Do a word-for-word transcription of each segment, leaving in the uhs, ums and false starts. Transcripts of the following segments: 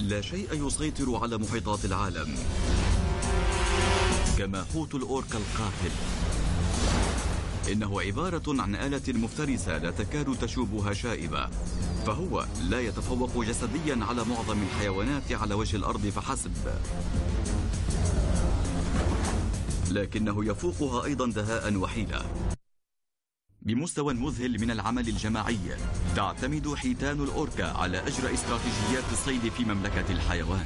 لا شيء يسيطر على محيطات العالم كما حوت الأوركا القاتل. إنه عبارة عن آلة مفترسة لا تكاد تشوبها شائبة، فهو لا يتفوق جسديا على معظم الحيوانات على وجه الأرض فحسب، لكنه يفوقها أيضا دهاء وحيلة. بمستوى مذهل من العمل الجماعي، تعتمد حيتان الأوركا على أجرى استراتيجيات الصيد في مملكة الحيوان،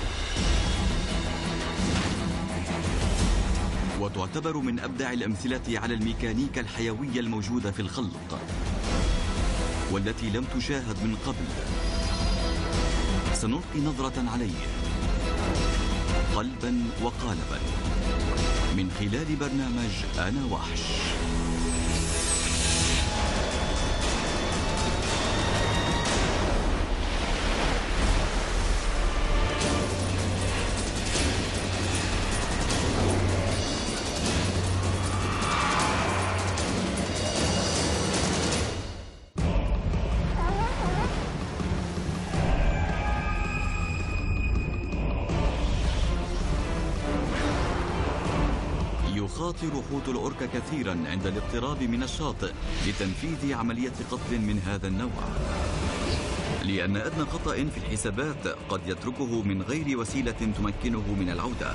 وتعتبر من أبدع الأمثلة على الميكانيكا الحيوية الموجودة في الخلق والتي لم تشاهد من قبل. سنلقي نظرة عليه قلبا وقالبا من خلال برنامج أنا وحش. يخاطر حوت الأوركا كثيرا عند الاقتراب من الشاطئ لتنفيذ عملية قتل من هذا النوع، لأن أدنى خطأ في الحسابات قد يتركه من غير وسيلة تمكنه من العودة.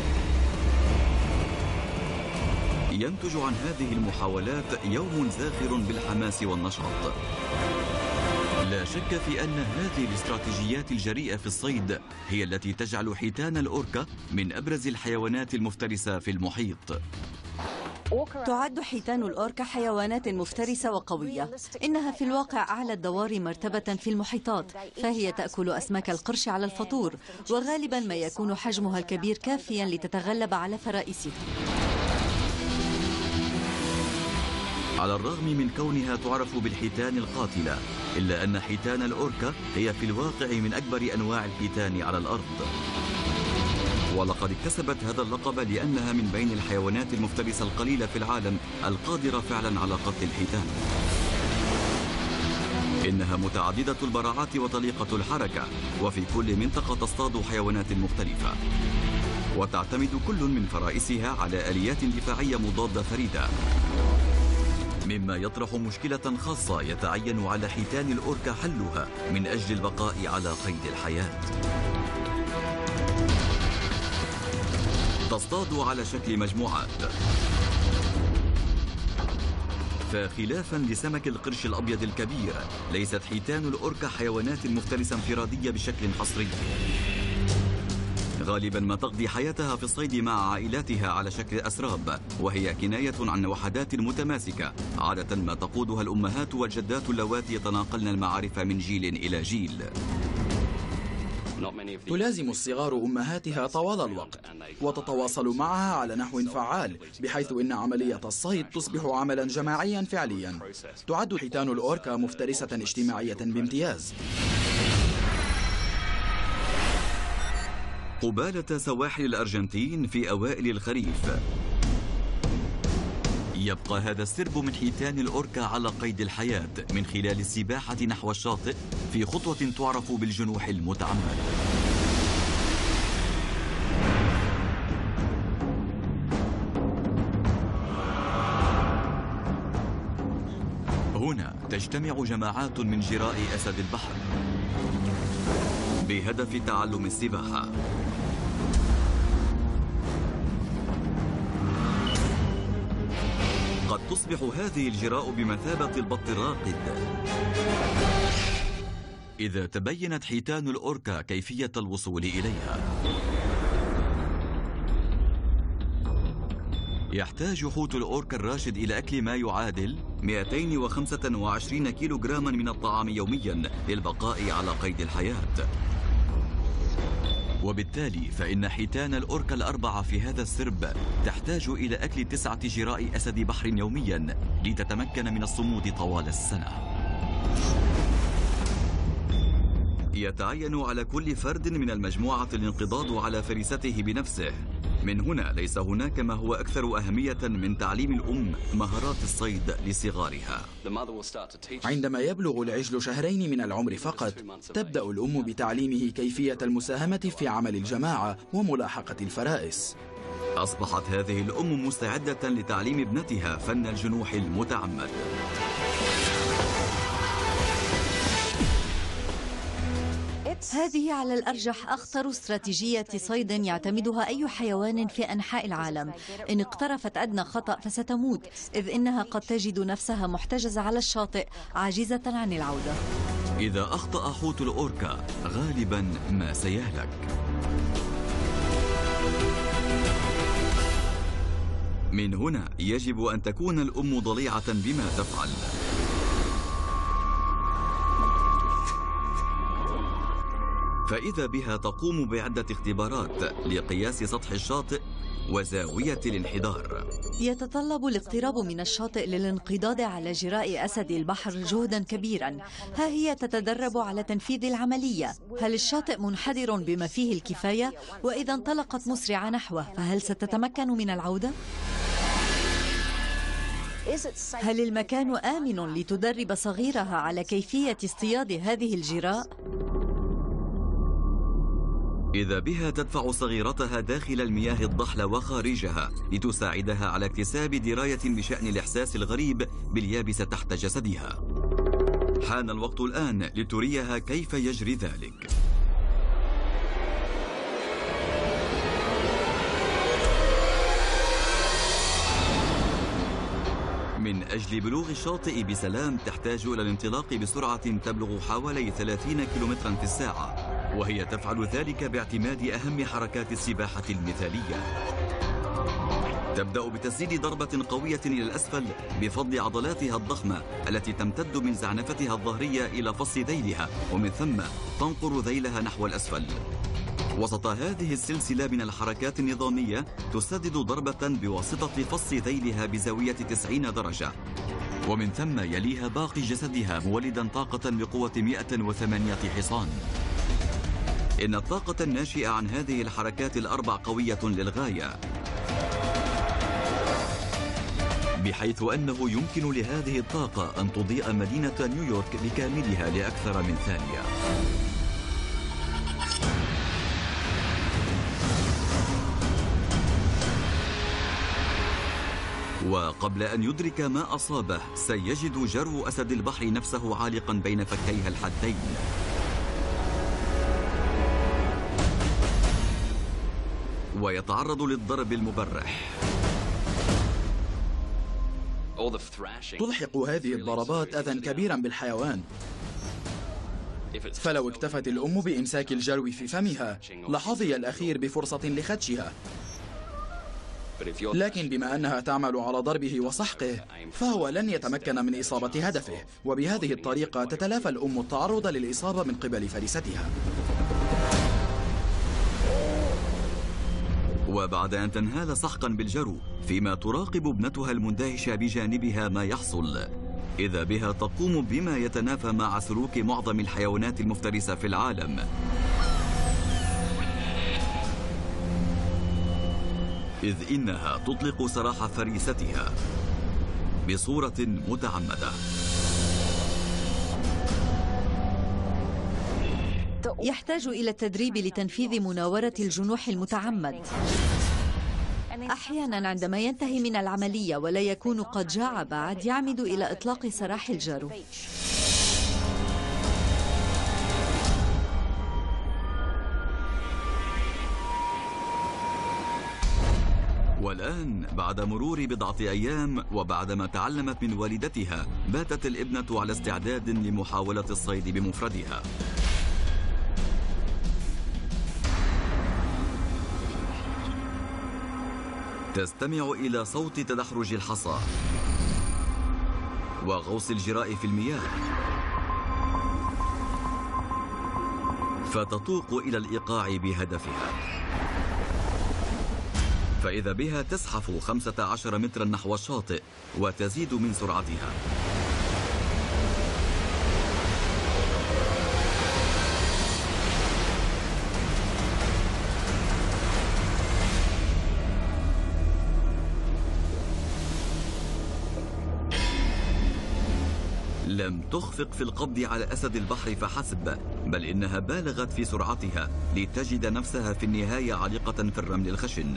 ينتج عن هذه المحاولات يوم زاخر بالحماس والنشاط. لا شك في أن هذه الاستراتيجيات الجريئة في الصيد هي التي تجعل حيتان الأوركا من أبرز الحيوانات المفترسة في المحيط. تعد حيتان الأوركا حيوانات مفترسة وقوية. إنها في الواقع أعلى الدوار مرتبة في المحيطات، فهي تأكل أسماك القرش على الفطور، وغالبا ما يكون حجمها الكبير كافيا لتتغلب على فرائسها. على الرغم من كونها تعرف بالحيتان القاتلة، إلا أن حيتان الأوركا هي في الواقع من أكبر أنواع الحيتان على الأرض، ولقد اكتسبت هذا اللقب لأنها من بين الحيوانات المفترسة القليلة في العالم القادرة فعلا على قتل الحيتان. إنها متعددة البراعات وطليقة الحركة، وفي كل منطقة تصطاد حيوانات مختلفة، وتعتمد كل من فرائسها على آليات دفاعية مضادة فريدة، مما يطرح مشكلة خاصة يتعين على حيتان الأوركا حلها من أجل البقاء على قيد الحياة. تصطاد على شكل مجموعات، فخلافا لسمك القرش الأبيض الكبير، ليست حيتان الأوركا حيوانات مفترسة انفرادية بشكل حصري. غالبا ما تقضي حياتها في الصيد مع عائلاتها على شكل أسراب، وهي كناية عن وحدات متماسكة عادة ما تقودها الأمهات والجدات اللواتي يتناقلن المعارف من جيل إلى جيل. تلازم الصغار أمهاتها طوال الوقت وتتواصل معها على نحو فعال، بحيث إن عملية الصيد تصبح عملا جماعيا فعليا. تعد حيتان الأوركا مفترسة اجتماعية بامتياز. قبالة سواحل الأرجنتين في أوائل الخريف، يبقى هذا السرب من حيتان الأوركا على قيد الحياة من خلال السباحة نحو الشاطئ في خطوة تعرف بالجنوح المتعمد. هنا تجتمع جماعات من جراء أسد البحر بهدف تعلم السباحة. قد تصبح هذه الجراء بمثابة البط الراقد إذا تبينت حيتان الأوركا كيفية الوصول إليها. يحتاج حوت الأوركا الراشد إلى أكل ما يعادل مئتين وخمسة وعشرين كيلو جراما من الطعام يوميا للبقاء على قيد الحياة، وبالتالي فإن حيتان الأوركا الأربعة في هذا السرب تحتاج إلى أكل تسعة جراء أسد بحر يوميا لتتمكن من الصمود طوال السنة. يتعين على كل فرد من المجموعة الانقضاض على فريسته بنفسه من هنا ليس هناك ما هو أكثر أهمية من تعليم الأم مهارات الصيد لصغارها. عندما يبلغ العجل شهرين من العمر فقط، تبدأ الأم بتعليمه كيفية المساهمة في عمل الجماعة وملاحقة الفرائس. أصبحت هذه الأم مستعدة لتعليم ابنتها فن الجنوح المتعمد. هذه على الأرجح أخطر استراتيجية صيد يعتمدها أي حيوان في أنحاء العالم. إن اقترفت أدنى خطأ فستموت، إذ إنها قد تجد نفسها محتجزة على الشاطئ عاجزة عن العودة. إذا أخطأ حوت الأوركا غالبا ما سيهلك. من هنا يجب أن تكون الأم ضليعة بما تفعل. فإذا بها تقوم بعدة اختبارات لقياس سطح الشاطئ وزاوية الانحدار. يتطلب الاقتراب من الشاطئ للانقضاض على جراء أسد البحر جهدا كبيرا. ها هي تتدرب على تنفيذ العملية. هل الشاطئ منحدر بما فيه الكفاية؟ وإذا انطلقت مسرعة نحوه فهل ستتمكن من العودة؟ هل المكان آمن لتدرب صغيرها على كيفية اصطياد هذه الجراء؟ إذا بها تدفع صغيرتها داخل المياه الضحلة وخارجها لتساعدها على اكتساب دراية بشأن الإحساس الغريب باليابس تحت جسدها. حان الوقت الآن لتريها كيف يجري ذلك. من أجل بلوغ الشاطئ بسلام تحتاج إلى الانطلاق بسرعة تبلغ حوالي ثلاثين كيلومترا في الساعة، وهي تفعل ذلك باعتماد أهم حركات السباحة المثالية. تبدأ بتسديد ضربة قوية إلى الأسفل بفضل عضلاتها الضخمة التي تمتد من زعنفتها الظهرية إلى فص ذيلها، ومن ثم تنقر ذيلها نحو الأسفل. وسط هذه السلسلة من الحركات النظامية تسدد ضربة بواسطة فص ذيلها بزاوية تسعين درجة، ومن ثم يليها باقي جسدها مولدا طاقة بقوة مئة وثمانية حصان. إن الطاقة الناشئة عن هذه الحركات الأربع قوية للغاية، بحيث أنه يمكن لهذه الطاقة أن تضيء مدينة نيويورك بكاملها لأكثر من ثانية. وقبل أن يدرك ما أصابه سيجد جرو أسد البحر نفسه عالقا بين فكيها الحادين. ويتعرض للضرب المبرح. تلحق هذه الضربات أذى كبيرا بالحيوان، فلو اكتفت الأم بإمساك الجرو في فمها لحظي الأخير بفرصة لخدشها، لكن بما أنها تعمل على ضربه وسحقه فهو لن يتمكن من إصابة هدفه، وبهذه الطريقة تتلافى الأم التعرض للإصابة من قبل فريستها. وبعد أن تنهال سحقا بالجرو فيما تراقب ابنتها المندهشة بجانبها ما يحصل، إذا بها تقوم بما يتنافى مع سلوك معظم الحيوانات المفترسة في العالم، إذ إنها تطلق سراح فريستها بصورة متعمدة. يحتاج إلى التدريب لتنفيذ مناورة الجنوح المتعمد. أحيانا عندما ينتهي من العملية ولا يكون قد جاع بعد يعمد إلى إطلاق سراح الجرو. والآن بعد مرور بضعة أيام وبعدما تعلمت من والدتها، باتت الابنة على استعداد لمحاولة الصيد بمفردها. تستمع إلى صوت تدحرج الحصى وغوص الجراء في المياه، فتطوق إلى الإيقاع بهدفها، فإذا بها تزحف خمسة عشر مترا نحو الشاطئ وتزيد من سرعتها. لم تخفق في القبض على أسد البحر فحسب، بل إنها بالغت في سرعتها لتجد نفسها في النهاية عالقة في الرمل الخشن.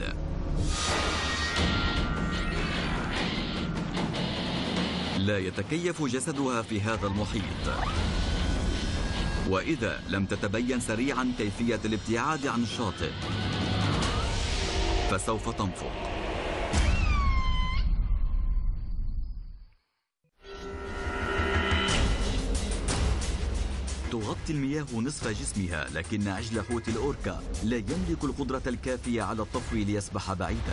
لا يتكيف جسدها في هذا المحيط، وإذا لم تتبين سريعا كيفية الابتعاد عن الشاطئ فسوف تنفق. تغطي المياه نصف جسمها، لكن عجل حوت الأوركا لا يملك القدرة الكافية على الطفو ليسبح بعيدا.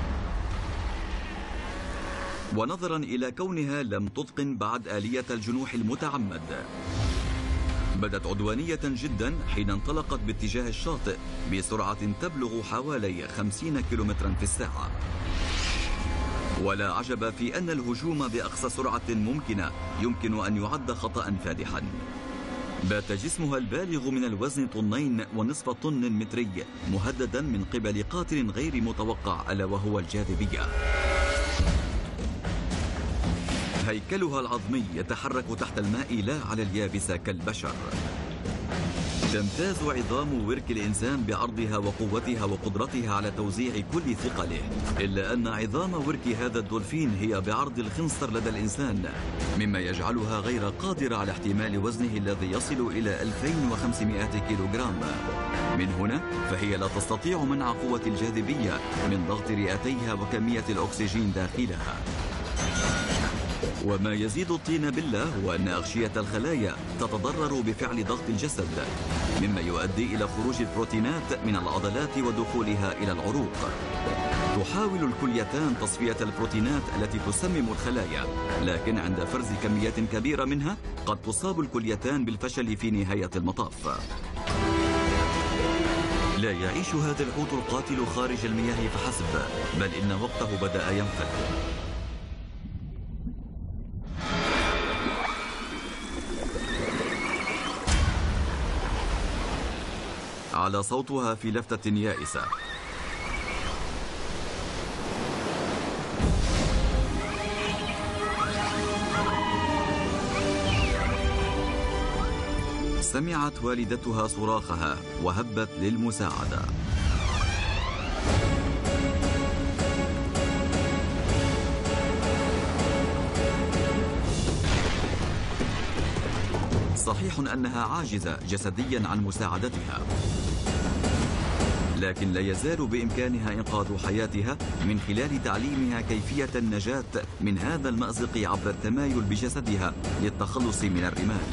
ونظرا إلى كونها لم تتقن بعد آلية الجنوح المتعمد، بدت عدوانية جدا حين انطلقت باتجاه الشاطئ بسرعة تبلغ حوالي خمسين كيلومترا في الساعة. ولا عجب في أن الهجوم بأقصى سرعة ممكنة يمكن أن يعد خطأ فادحا. بات جسمها البالغ من الوزن طنين ونصف طن متري مهددا من قبل قاتل غير متوقع، ألا وهو الجاذبية. هيكلها العظمي يتحرك تحت الماء لا على اليابسة كالبشر. تمتاز عظام ورك الإنسان بعرضها وقوتها وقدرتها على توزيع كل ثقله، إلا أن عظام ورك هذا الدولفين هي بعرض الخنصر لدى الإنسان، مما يجعلها غير قادرة على احتمال وزنه الذي يصل إلى ألفين وخمسمائة كيلوغرام. من هنا فهي لا تستطيع منع قوة الجاذبية من ضغط رئتيها وكمية الأكسجين داخلها. وما يزيد الطين بلة هو أن أغشية الخلايا تتضرر بفعل ضغط الجسد، مما يؤدي إلى خروج البروتينات من العضلات ودخولها إلى العروق. تحاول الكليتان تصفية البروتينات التي تسمم الخلايا، لكن عند فرز كميات كبيرة منها قد تصاب الكليتان بالفشل في نهاية المطاف. لا يعيش هذا الحوت القاتل خارج المياه فحسب، بل إن وقته بدأ ينفد. على صوتها في لفتة يائسة. سمعت والدتها صراخها وهبت للمساعدة. صحيح أنها عاجزة جسديا عن مساعدتها، لكن لا يزال بإمكانها إنقاذ حياتها من خلال تعليمها كيفية النجاة من هذا المأزق عبر التمايل بجسدها للتخلص من الرمال.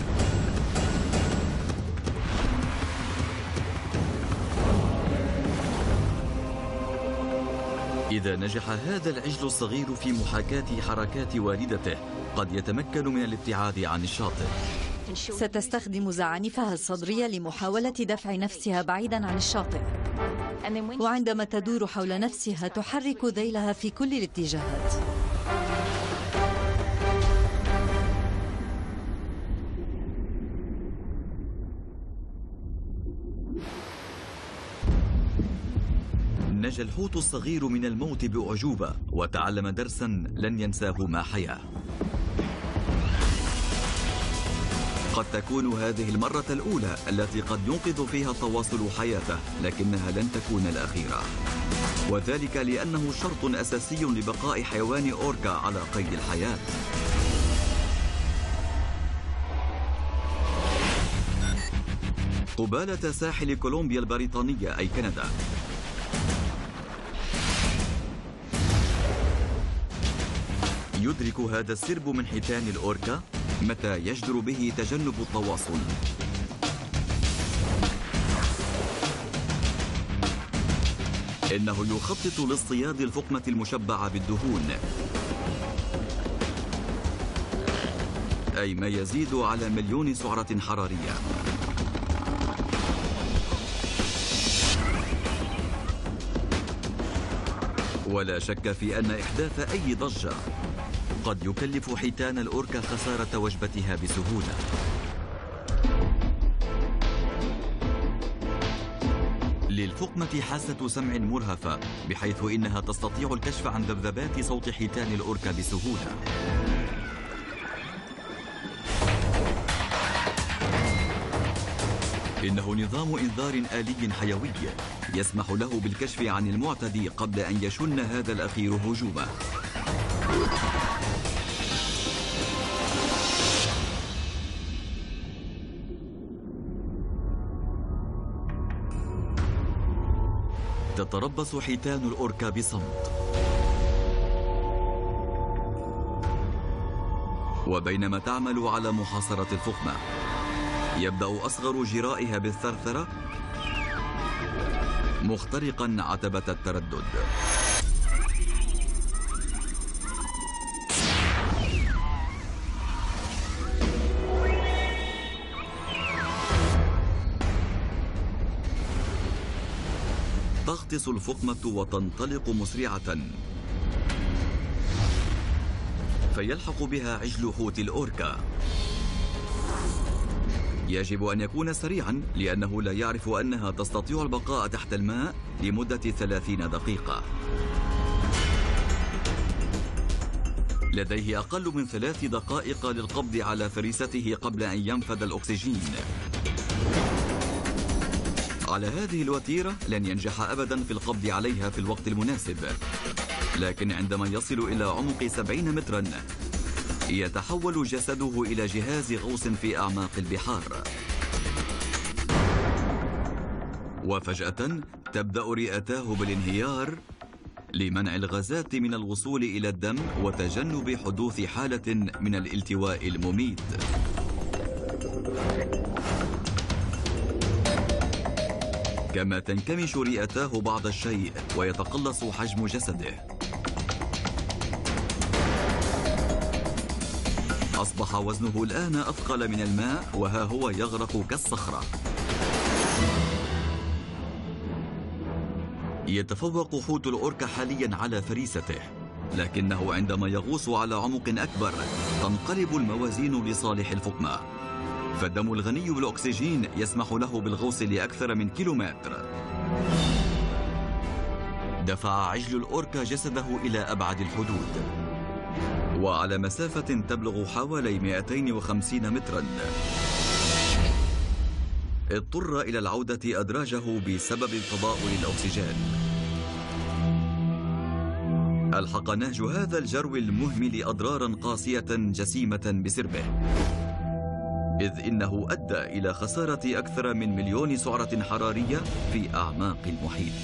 إذا نجح هذا العجل الصغير في محاكاة حركات والدته قد يتمكن من الابتعاد عن الشاطئ. ستستخدم زعانفها الصدرية لمحاولة دفع نفسها بعيدا عن الشاطئ، وعندما تدور حول نفسها تحرك ذيلها في كل الاتجاهات. نجا الحوت الصغير من الموت بأعجوبة وتعلم درسا لن ينساه ما حياه. قد تكون هذه المرة الأولى التي قد ينقذ فيها التواصل حياته، لكنها لن تكون الأخيرة، وذلك لأنه شرط أساسي لبقاء حيوان أوركا على قيد الحياة. قبالة ساحل كولومبيا البريطانية أي كندا، يدرك هذا السرب من حيتان الأوركا متى يجدر به تجنب التواصل. إنه يخطط لاصطياد الفقمة المشبعة بالدهون، أي ما يزيد على مليون سعرة حرارية. ولا شك في أن إحداث أي ضجة قد يكلف حيتان الأوركا خسارة وجبتها بسهولة. للفقمة حاسة سمع مرهفة، بحيث إنها تستطيع الكشف عن ذبذبات صوت حيتان الأوركا بسهولة. إنه نظام إنذار آلي حيوي يسمح له بالكشف عن المعتدي قبل أن يشن هذا الأخير هجومه. تتربص حيتان الأوركا بصمت، وبينما تعمل على محاصرة الفخمة يبدأ أصغر جرائها بالثرثرة مخترقا عتبة التردد. تغطس الفخمة وتنطلق مسرعة، فيلحق بها عجل حوت الأوركا. يجب أن يكون سريعا لأنه لا يعرف أنها تستطيع البقاء تحت الماء لمدة ثلاثين دقيقة. لديه أقل من ثلاث دقائق للقبض على فريسته قبل أن ينفد الأكسجين. على هذه الوتيرة لن ينجح أبدا في القبض عليها في الوقت المناسب، لكن عندما يصل إلى عمق سبعين مترا يتحول جسده إلى جهاز غوص في أعماق البحار، وفجأة تبدأ رئتاه بالانهيار لمنع الغازات من الوصول إلى الدم وتجنب حدوث حالة من الالتواء المميت. كما تنكمش رئتاه بعض الشيء ويتقلص حجم جسده. أصبح وزنه الآن أثقل من الماء وها هو يغرق كالصخرة. يتفوق حوت الأوركا حاليا على فريسته، لكنه عندما يغوص على عمق أكبر تنقلب الموازين لصالح الفخمة، فالدم الغني بالأكسجين يسمح له بالغوص لأكثر من كيلومتر. دفع عجل الأوركا جسده إلى أبعد الحدود، وعلى مسافة تبلغ حوالي مئتين وخمسين مترا اضطر إلى العودة أدراجه بسبب تضاؤل الأكسجين. ألحق نهج هذا الجرو المهمل أضرارا قاسية جسيمة بسربه، إذ إنه أدى إلى خسارة أكثر من مليون سعرة حرارية في أعماق المحيط.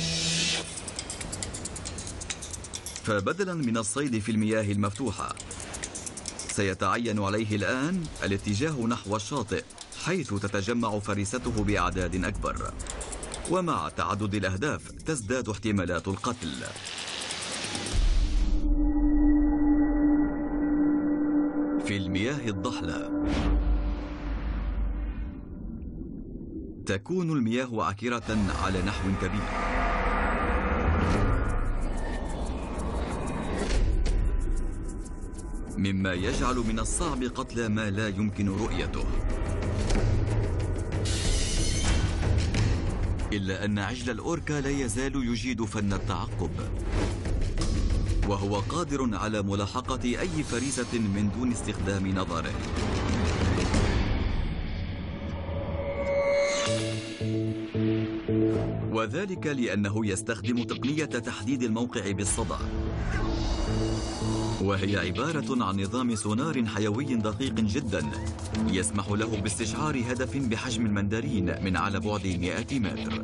فبدلا من الصيد في المياه المفتوحة سيتعين عليه الآن الاتجاه نحو الشاطئ، حيث تتجمع فريسته بأعداد أكبر، ومع تعدد الأهداف تزداد احتمالات القتل. في المياه الضحلة تكون المياه عكرة على نحو كبير، مما يجعل من الصعب قتل ما لا يمكن رؤيته. إلا أن عجل الأوركا لا يزال يجيد فن التعقب، وهو قادر على ملاحقة أي فريسة من دون استخدام نظره. وذلك لأنه يستخدم تقنية تحديد الموقع بالصدى، وهي عبارة عن نظام سونار حيوي دقيق جدا يسمح له باستشعار هدف بحجم المندرين من على بعد مئة متر.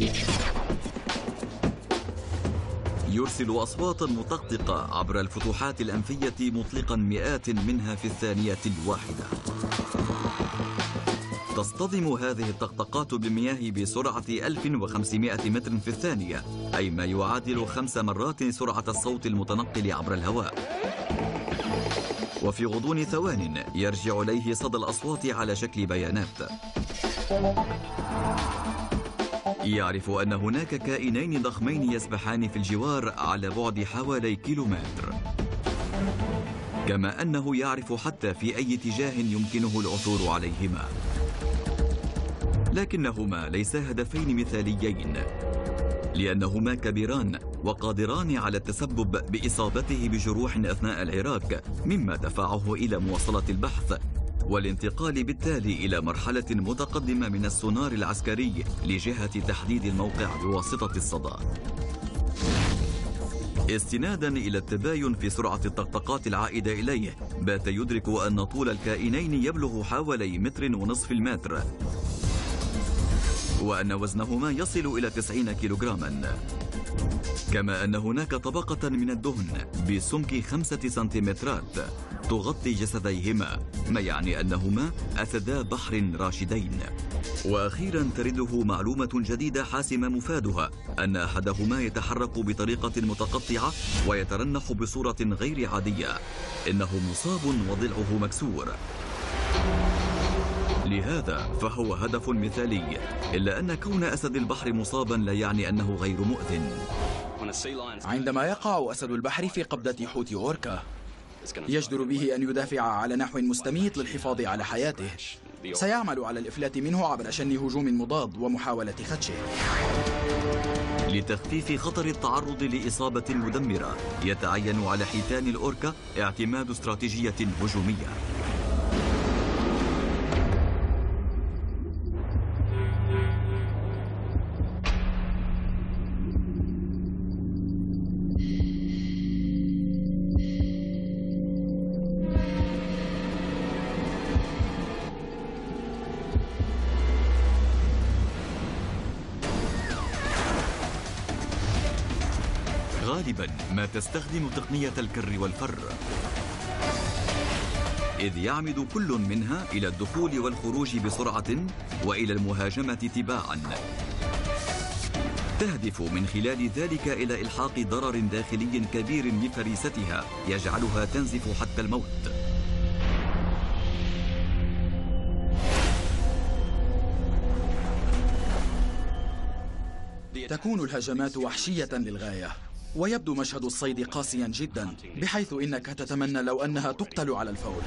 يرسل أصواتا مطقطقة عبر الفتحات الأنفية مطلقا مئات منها في الثانية الواحدة. تصطدم هذه الطقطقات بالمياه بسرعة ألف وخمسمئة متر في الثانية، أي ما يعادل خمس مرات سرعة الصوت المتنقل عبر الهواء. وفي غضون ثوان يرجع إليه صدى الأصوات على شكل بيانات. يعرف أن هناك كائنين ضخمين يسبحان في الجوار على بعد حوالي كيلومتر، كما أنه يعرف حتى في أي اتجاه يمكنه العثور عليهما. لكنهما ليسا هدفين مثاليين، لأنهما كبيران وقادران على التسبب بإصابته بجروح أثناء العراك، مما دفعه إلى مواصلة البحث والانتقال بالتالي إلى مرحلة متقدمة من السونار العسكري لجهة تحديد الموقع بواسطة الصدى. استنادا إلى التباين في سرعة الطقطقات العائدة إليه، بات يدرك أن طول الكائنين يبلغ حوالي متر ونصف المتر، وأن وزنهما يصل إلى تسعين كيلوغراما، كما أن هناك طبقة من الدهن بسمك خمسة سنتيمترات تغطي جسديهما، ما يعني أنهما أسدا بحر راشدين. وأخيرا ترده معلومة جديدة حاسمة مفادها أن أحدهما يتحرك بطريقة متقطعة ويترنح بصورة غير عادية، إنه مصاب وضلعه مكسور. لهذا فهو هدف مثالي، إلا أن كون أسد البحر مصابا لا يعني أنه غير مؤذٍ. عندما يقع أسد البحر في قبضة حوت أوركا، يجدر به أن يدافع على نحو مستميت للحفاظ على حياته. سيعمل على الإفلات منه عبر شن هجوم مضاد ومحاولة خدشه. لتخفيف خطر التعرض لإصابة مدمرة، يتعين على حيتان الأوركا اعتماد استراتيجية هجومية. غالبا ما تستخدم تقنية الكر والفر، إذ يعمد كل منها إلى الدخول والخروج بسرعة وإلى المهاجمة تباعا، تهدف من خلال ذلك إلى إلحاق ضرر داخلي كبير بفريستها يجعلها تنزف حتى الموت. تكون الهجمات وحشية للغاية، ويبدو مشهد الصيد قاسيا جدا، بحيث إنك تتمنى لو أنها تقتل على الفور.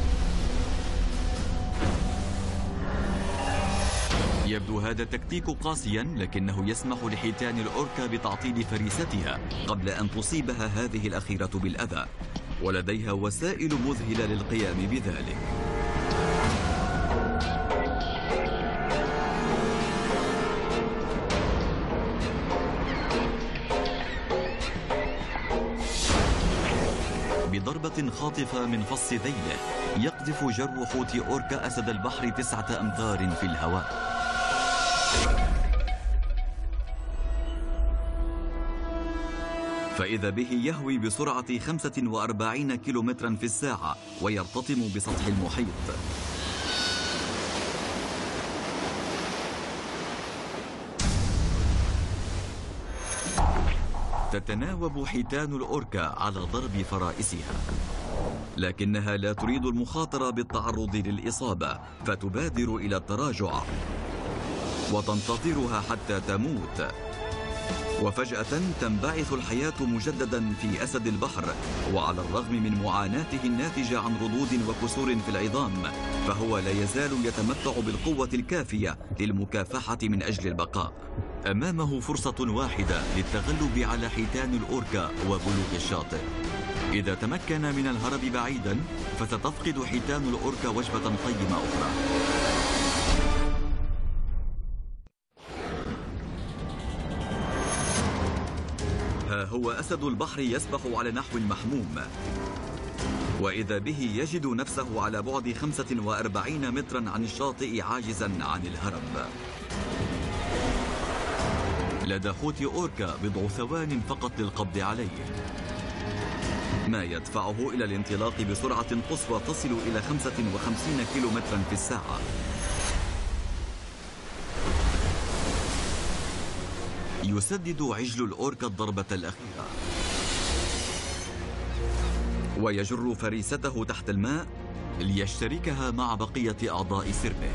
يبدو هذا التكتيك قاسيا، لكنه يسمح لحيتان الأوركا بتعطيل فريستها قبل أن تصيبها هذه الأخيرة بالأذى، ولديها وسائل مذهلة للقيام بذلك. بضربة خاطفة من فص ذيله يقذف جرو حوت أوركا أسد البحر تسعة أمتار في الهواء. فإذا به يهوي بسرعة خمسة وأربعين كيلومترا في الساعة ويرتطم بسطح المحيط. تتناوب حيتان الأوركا على ضرب فرائسها، لكنها لا تريد المخاطرة بالتعرض للإصابة، فتبادر إلى التراجع وتنتظرها حتى تموت. وفجأة تنبعث الحياة مجددا في أسد البحر، وعلى الرغم من معاناته الناتجة عن ردود وكسور في العظام، فهو لا يزال يتمتع بالقوة الكافية للمكافحة من أجل البقاء. أمامه فرصة واحدة للتغلب على حيتان الأوركا وبلوغ الشاطئ. إذا تمكن من الهرب بعيدا، فستفقد حيتان الأوركا وجبة قيمة أخرى. ها هو أسد البحر يسبح على نحو محموم، وإذا به يجد نفسه على بعد خمسة وأربعين مترا عن الشاطئ عاجزا عن الهرب. لدى حوت أوركا بضع ثوان فقط للقبض عليه، ما يدفعه إلى الانطلاق بسرعة قصوى تصل إلى خمسة وخمسين كيلومترا في الساعة. يسدد عجل الأوركا الضربة الأخيرة ويجر فريسته تحت الماء ليشتركها مع بقية أعضاء سربه.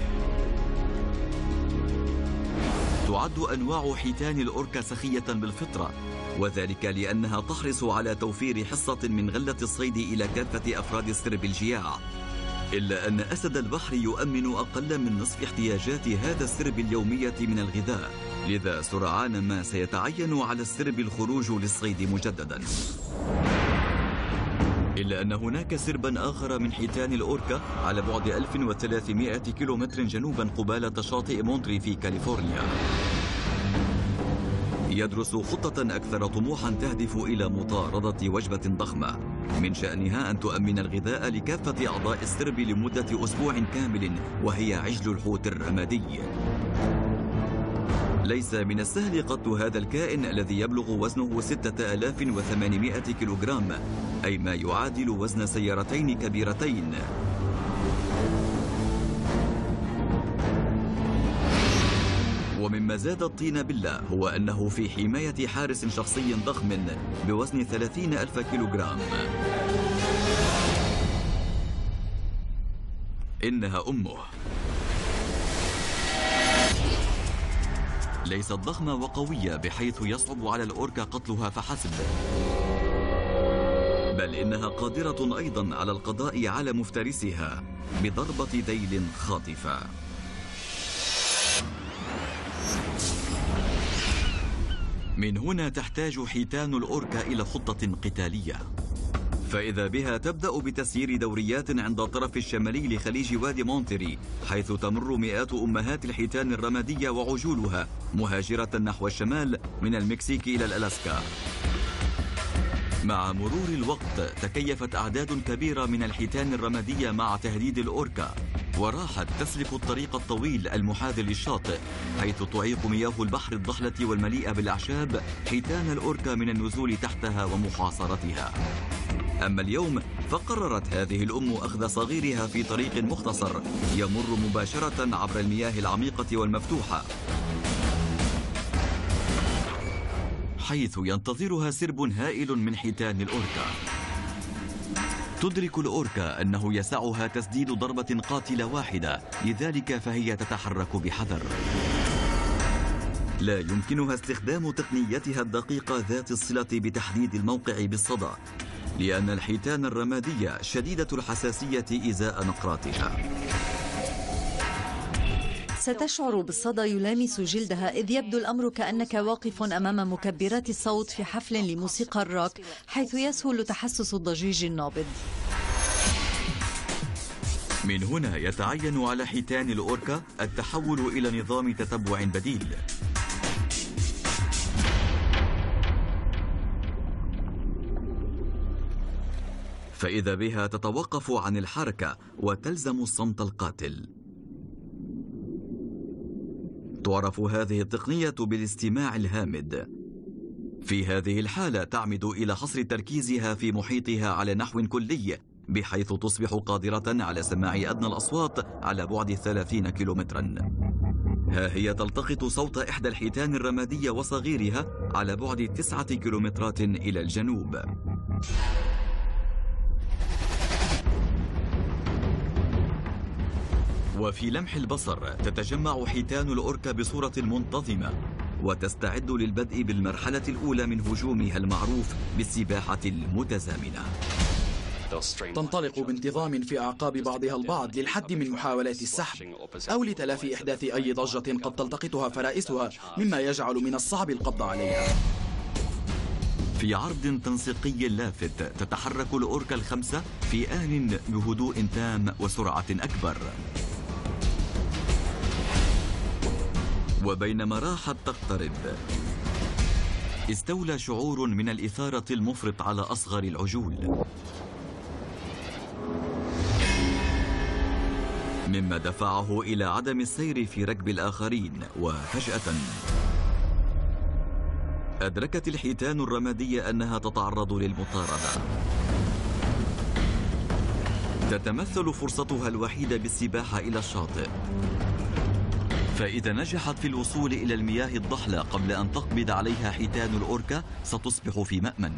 تعد أنواع حيتان الأوركا سخية بالفطرة، وذلك لأنها تحرص على توفير حصة من غلة الصيد إلى كافة أفراد السرب الجياع، إلا أن أسد البحر يؤمن أقل من نصف احتياجات هذا السرب اليومية من الغذاء، لذا سرعان ما سيتعين على السرب الخروج للصيد مجددا. إلا أن هناك سربا آخر من حيتان الأوركا على بعد ألف وثلاثمائة كيلومتر جنوبا قبالة شاطئ مونتري في كاليفورنيا، يدرس خطة أكثر طموحا تهدف إلى مطاردة وجبة ضخمة من شأنها أن تؤمن الغذاء لكافة أعضاء السرب لمدة أسبوع كامل، وهي عجل الحوت الرمادي. ليس من السهل قتل هذا الكائن الذي يبلغ وزنه ستة آلاف وثمانمائة كيلوغرام، أي ما يعادل وزن سيارتين كبيرتين. ومما زاد الطين بلة هو أنه في حماية حارس شخصي ضخم بوزن ثلاثين ألف كيلوغرام. إنها أمه، ليست ضخمة وقوية بحيث يصعب على الأوركا قتلها فحسب، بل إنها قادرة أيضا على القضاء على مفترسها بضربة ذيل خاطفة. من هنا تحتاج حيتان الأوركا إلى خطة قتالية، فإذا بها تبدأ بتسيير دوريات عند الطرف الشمالي لخليج وادي مونتري، حيث تمر مئات أمهات الحيتان الرمادية وعجولها مهاجرة نحو الشمال من المكسيك إلى الألاسكا. مع مرور الوقت تكيفت أعداد كبيرة من الحيتان الرمادية مع تهديد الأوركا، وراحت تسلك الطريق الطويل المحاذي للشاطئ، حيث تعيق مياه البحر الضحلة والمليئة بالأعشاب حيتان الأوركا من النزول تحتها ومحاصرتها. أما اليوم فقررت هذه الأم أخذ صغيرها في طريق مختصر يمر مباشرة عبر المياه العميقة والمفتوحة، حيث ينتظرها سرب هائل من حيتان الأوركا. تدرك الأوركا أنه يسعها تسديد ضربة قاتلة واحدة، لذلك فهي تتحرك بحذر. لا يمكنها استخدام تقنيتها الدقيقة ذات الصلة بتحديد الموقع بالصدى، لأن الحيتان الرمادية شديدة الحساسية إزاء نقراتها. ستشعر بالصدى يلامس جلدها، إذ يبدو الأمر كأنك واقف أمام مكبرات الصوت في حفل لموسيقى الروك، حيث يسهل تحسس الضجيج النابض. من هنا يتعين على حيتان الأوركا التحول إلى نظام تتبع بديل. فإذا بها تتوقف عن الحركة وتلزم الصمت القاتل. تعرف هذه التقنية بالاستماع الهامد. في هذه الحالة تعمد إلى حصر تركيزها في محيطها على نحو كلي، بحيث تصبح قادرة على سماع أدنى الأصوات على بعد ثلاثين كيلومترا. ها هي تلتقط صوت إحدى الحيتان الرمادية وصغيرها على بعد تسعة كيلومترات إلى الجنوب. وفي لمح البصر تتجمع حيتان الأوركا بصورة منتظمة، وتستعد للبدء بالمرحلة الأولى من هجومها المعروف بالسباحة المتزامنة. تنطلق بانتظام في أعقاب بعضها البعض للحد من محاولات السحب أو لتلافي إحداث أي ضجة قد تلتقطها فرائسها، مما يجعل من الصعب القبض عليها. في عرض تنسيقي لافت تتحرك الأوركا الخمسة في آن بهدوء تام وسرعة أكبر. وبينما راحت تقترب، استولى شعور من الإثارة المفرط على أصغر العجول، مما دفعه إلى عدم السير في ركب الآخرين. وفجأة أدركت الحيتان الرمادية أنها تتعرض للمطاردة. تتمثل فرصتها الوحيدة بالسباحة إلى الشاطئ، فإذا نجحت في الوصول إلى المياه الضحلة قبل أن تقبض عليها حيتان الأوركا ستصبح في مأمن.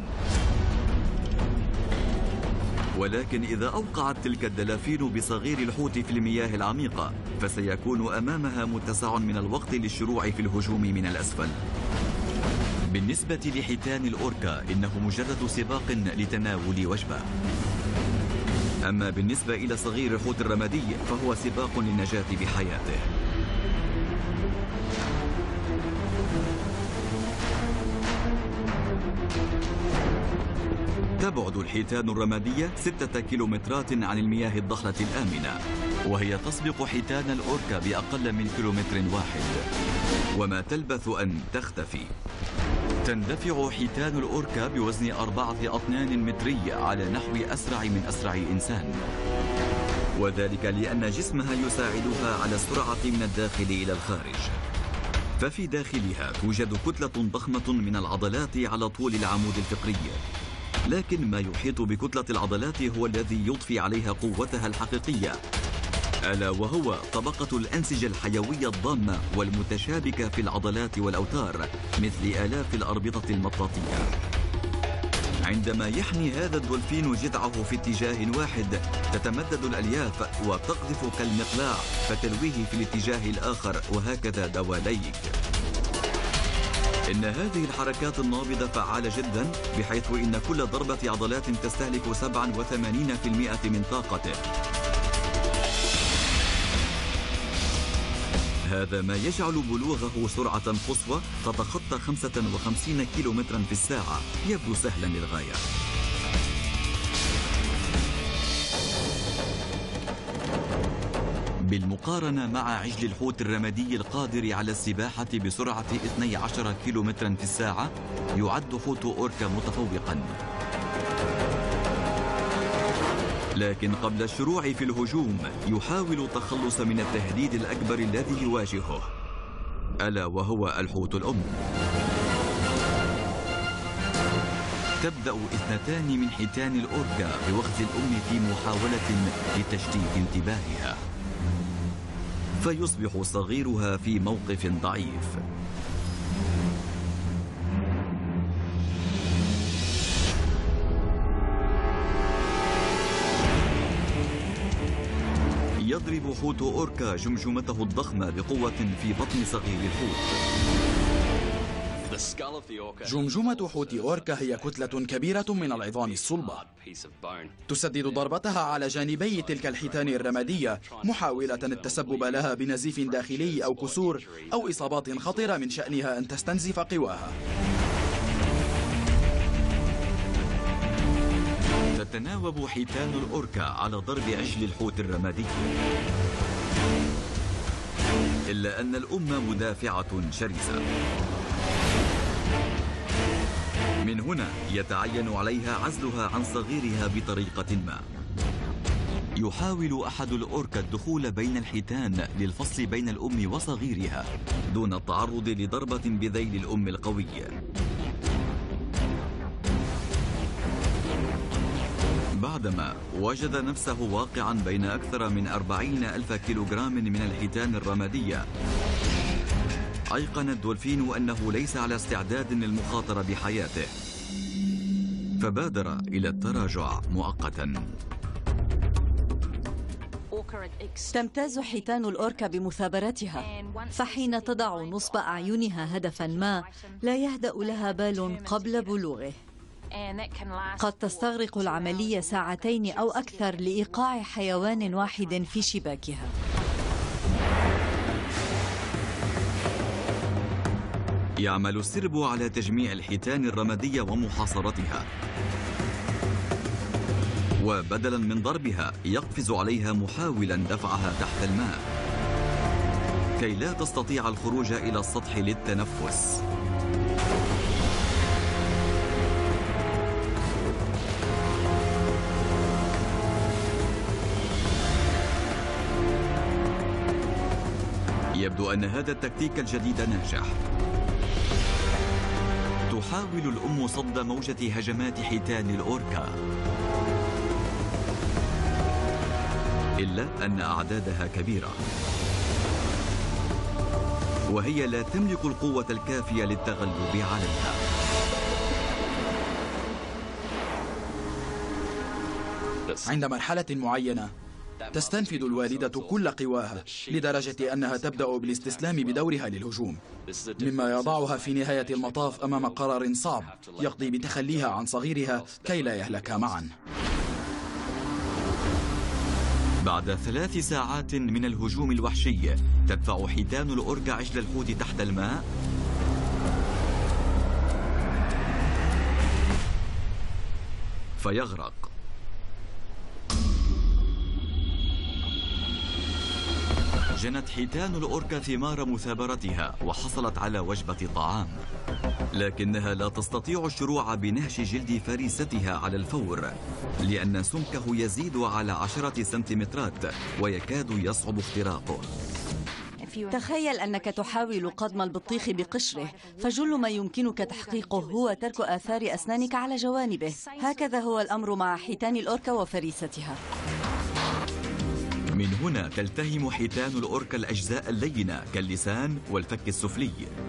ولكن إذا أوقعت تلك الدلافين بصغير الحوت في المياه العميقة فسيكون أمامها متسع من الوقت للشروع في الهجوم من الأسفل. بالنسبة لحيتان الأوركا إنه مجرد سباق لتناول وجبة، أما بالنسبة إلى صغير الحوت الرمادي فهو سباق للنجاة بحياته. تبعد الحيتان الرمادية ستة كيلومترات عن المياه الضخلة الآمنة، وهي تسبق حيتان الأوركا بأقل من كيلومتر واحد، وما تلبث أن تختفي. تندفع حيتان الأوركا بوزن أربعة أطنان متري على نحو أسرع من أسرع إنسان، وذلك لأن جسمها يساعدها على السرعة من الداخل إلى الخارج. ففي داخلها توجد كتلة ضخمة من العضلات على طول العمود الفقري، لكن ما يحيط بكتلة العضلات هو الذي يضفي عليها قوتها الحقيقية، ألا وهو طبقة الأنسجة الحيوية الضامة والمتشابكة في العضلات والأوتار مثل آلاف الأربطة المطاطية. عندما يحني هذا الدولفين جذعه في اتجاه واحد تتمدد الألياف وتقذف كالمقلاع فتلويه في الاتجاه الآخر، وهكذا دواليك. إن هذه الحركات النابضة فعالة جدا، بحيث إن كل ضربة عضلات تستهلك سبعة وثمانين بالمئة من طاقته. هذا ما يجعل بلوغه سرعة قصوى تتخطى خمسة وخمسين كيلومترا في الساعة يبدو سهلا للغاية. بالمقارنة مع عجل الحوت الرمادي القادر على السباحة بسرعة اثني عشر كيلومترا في الساعة، يعد حوت أوركا متفوقا. لكن قبل الشروع في الهجوم يحاول التخلص من التهديد الأكبر الذي يواجهه، ألا وهو الحوت الأم. تبدأ اثنتان من حيتان الأوركا بوخز الأم في محاولة لتشتيت انتباهها، فيصبح صغيرها في موقف ضعيف. يضرب حوت أوركا جمجمته الضخمة بقوة في بطن صغير الحوت. جمجمة حوت أوركا هي كتلة كبيرة من العظام الصلبة، تسدد ضربتها على جانبي تلك الحيتان الرمادية، محاولة التسبب لها بنزيف داخلي أو كسور أو إصابات خطرة من شأنها أن تستنزف قواها. تتناوب حيتان الأوركا على ضرب عجل الحوت الرمادي، إلا أن الأم مدافعة شرسة. من هنا يتعين عليها عزلها عن صغيرها بطريقة ما. يحاول أحد الأوركا الدخول بين الحيتان للفصل بين الأم وصغيرها دون التعرض لضربة بذيل الأم القوي. بعدما وجد نفسه واقعا بين أكثر من أربعين ألف كيلوغرام من الحيتان الرمادية، أيقن الدولفين أنه ليس على استعداد للمخاطرة بحياته، فبادر إلى التراجع مؤقتا. تمتاز حيتان الأوركا بمثابرتها، فحين تضع نصب أعينها هدفا ما لا يهدأ لها بال قبل بلوغه. قد تستغرق العملية ساعتين أو أكثر لإيقاع حيوان واحد في شباكها. يعمل السرب على تجميع الحيتان الرمادية ومحاصرتها، وبدلا من ضربها يقفز عليها محاولا دفعها تحت الماء كي لا تستطيع الخروج إلى السطح للتنفس. يبدو أن هذا التكتيك الجديد ناجح. تحاول الأم صد موجة هجمات حيتان الأوركا، إلا أن أعدادها كبيرة، وهي لا تملك القوة الكافية للتغلب عليها. عند مرحلة معينة تستنفذ الوالدة كل قواها، لدرجة أنها تبدأ بالاستسلام بدورها للهجوم، مما يضعها في نهاية المطاف أمام قرار صعب يقضي بتخليها عن صغيرها كي لا يهلكا معا. بعد ثلاث ساعات من الهجوم الوحشي تدفع حيتان الأوركا عجل الحوت تحت الماء فيغرق. جنت حيتان الأوركا ثمار مثابرتها وحصلت على وجبة طعام، لكنها لا تستطيع الشروع بنهش جلد فريستها على الفور، لأن سمكه يزيد على عشرة سنتيمترات ويكاد يصعب اختراقه. تخيل أنك تحاول قضم البطيخ بقشره، فجل ما يمكنك تحقيقه هو ترك آثار أسنانك على جوانبه. هكذا هو الأمر مع حيتان الأوركا وفريستها. من هنا تلتهم حيتان الأوركا الأجزاء اللينة كاللسان والفك السفلي.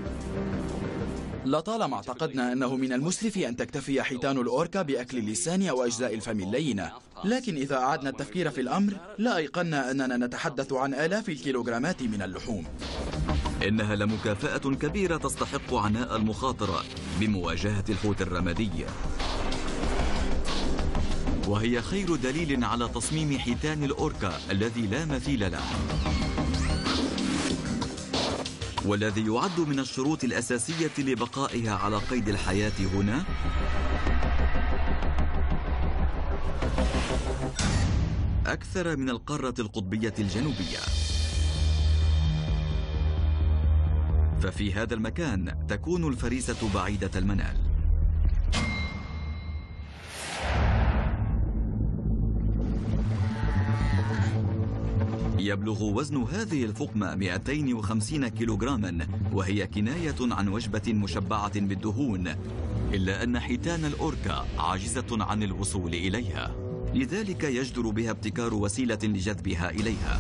لطالما اعتقدنا أنه من المسرف أن تكتفي حيتان الأوركا بأكل اللسان أو أجزاء الفم اللينة، لكن إذا أعدنا التفكير في الأمر لا أيقنا أننا نتحدث عن آلاف الكيلوغرامات من اللحوم. إنها لمكافأة كبيرة تستحق عناء المخاطرة بمواجهة الحوت الرمادي، وهي خير دليل على تصميم حيتان الأوركا الذي لا مثيل له، والذي يعد من الشروط الأساسية لبقائها على قيد الحياة هنا أكثر من القارة القطبية الجنوبية. ففي هذا المكان تكون الفريسة بعيدة المنال. يبلغ وزن هذه الفقمة مئتين وخمسين كيلوغراما، وهي كناية عن وجبة مشبعة بالدهون، إلا أن حيتان الأوركا عاجزة عن الوصول إليها، لذلك يجدر بها ابتكار وسيلة لجذبها إليها.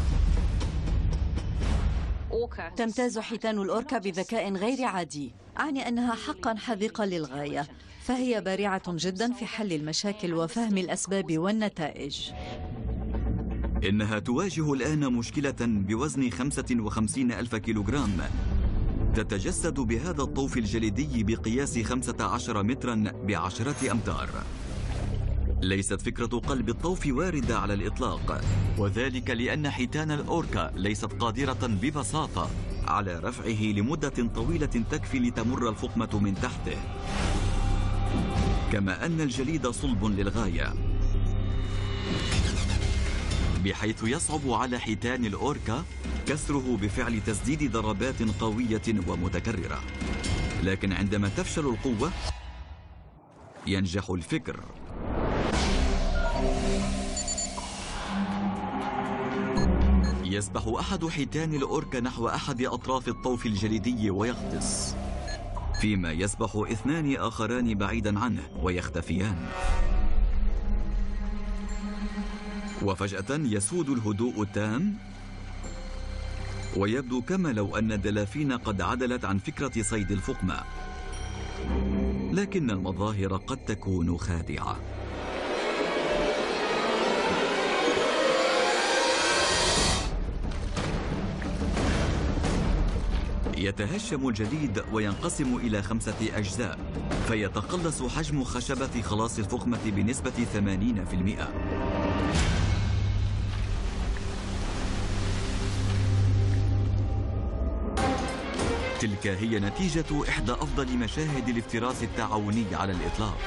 تمتاز حيتان الأوركا بذكاء غير عادي، أعني أنها حقا حذقة للغاية، فهي بارعة جدا في حل المشاكل وفهم الأسباب والنتائج. إنها تواجه الآن مشكلة بوزن خمسة وخمسين ألف كيلوغرام، تتجسد بهذا الطوف الجليدي بقياس خمسة عشر مترا بعشرة أمتار. ليست فكرة قلب الطوف واردة على الإطلاق، وذلك لأن حيتان الأوركا ليست قادرة ببساطة على رفعه لمدة طويلة تكفي لتمر الفقمة من تحته، كما أن الجليد صلب للغاية، بحيث يصعب على حيتان الأوركا كسره بفعل تسديد ضربات قوية ومتكررة. لكن عندما تفشل القوة ينجح الفكر. يسبح أحد حيتان الأوركا نحو أحد أطراف الطوف الجليدي ويغطس، فيما يسبح اثنان آخران بعيدا عنه ويختفيان. وفجأة يسود الهدوء التام، ويبدو كما لو أن الدلافين قد عدلت عن فكرة صيد الفقمة، لكن المظاهر قد تكون خادعة. يتهشم الجليد وينقسم إلى خمسة أجزاء، فيتقلص حجم خشبة خلاص الفقمة بنسبة ثمانين بالمئة. تلك هي نتيجة إحدى أفضل مشاهد الافتراس التعاوني على الإطلاق.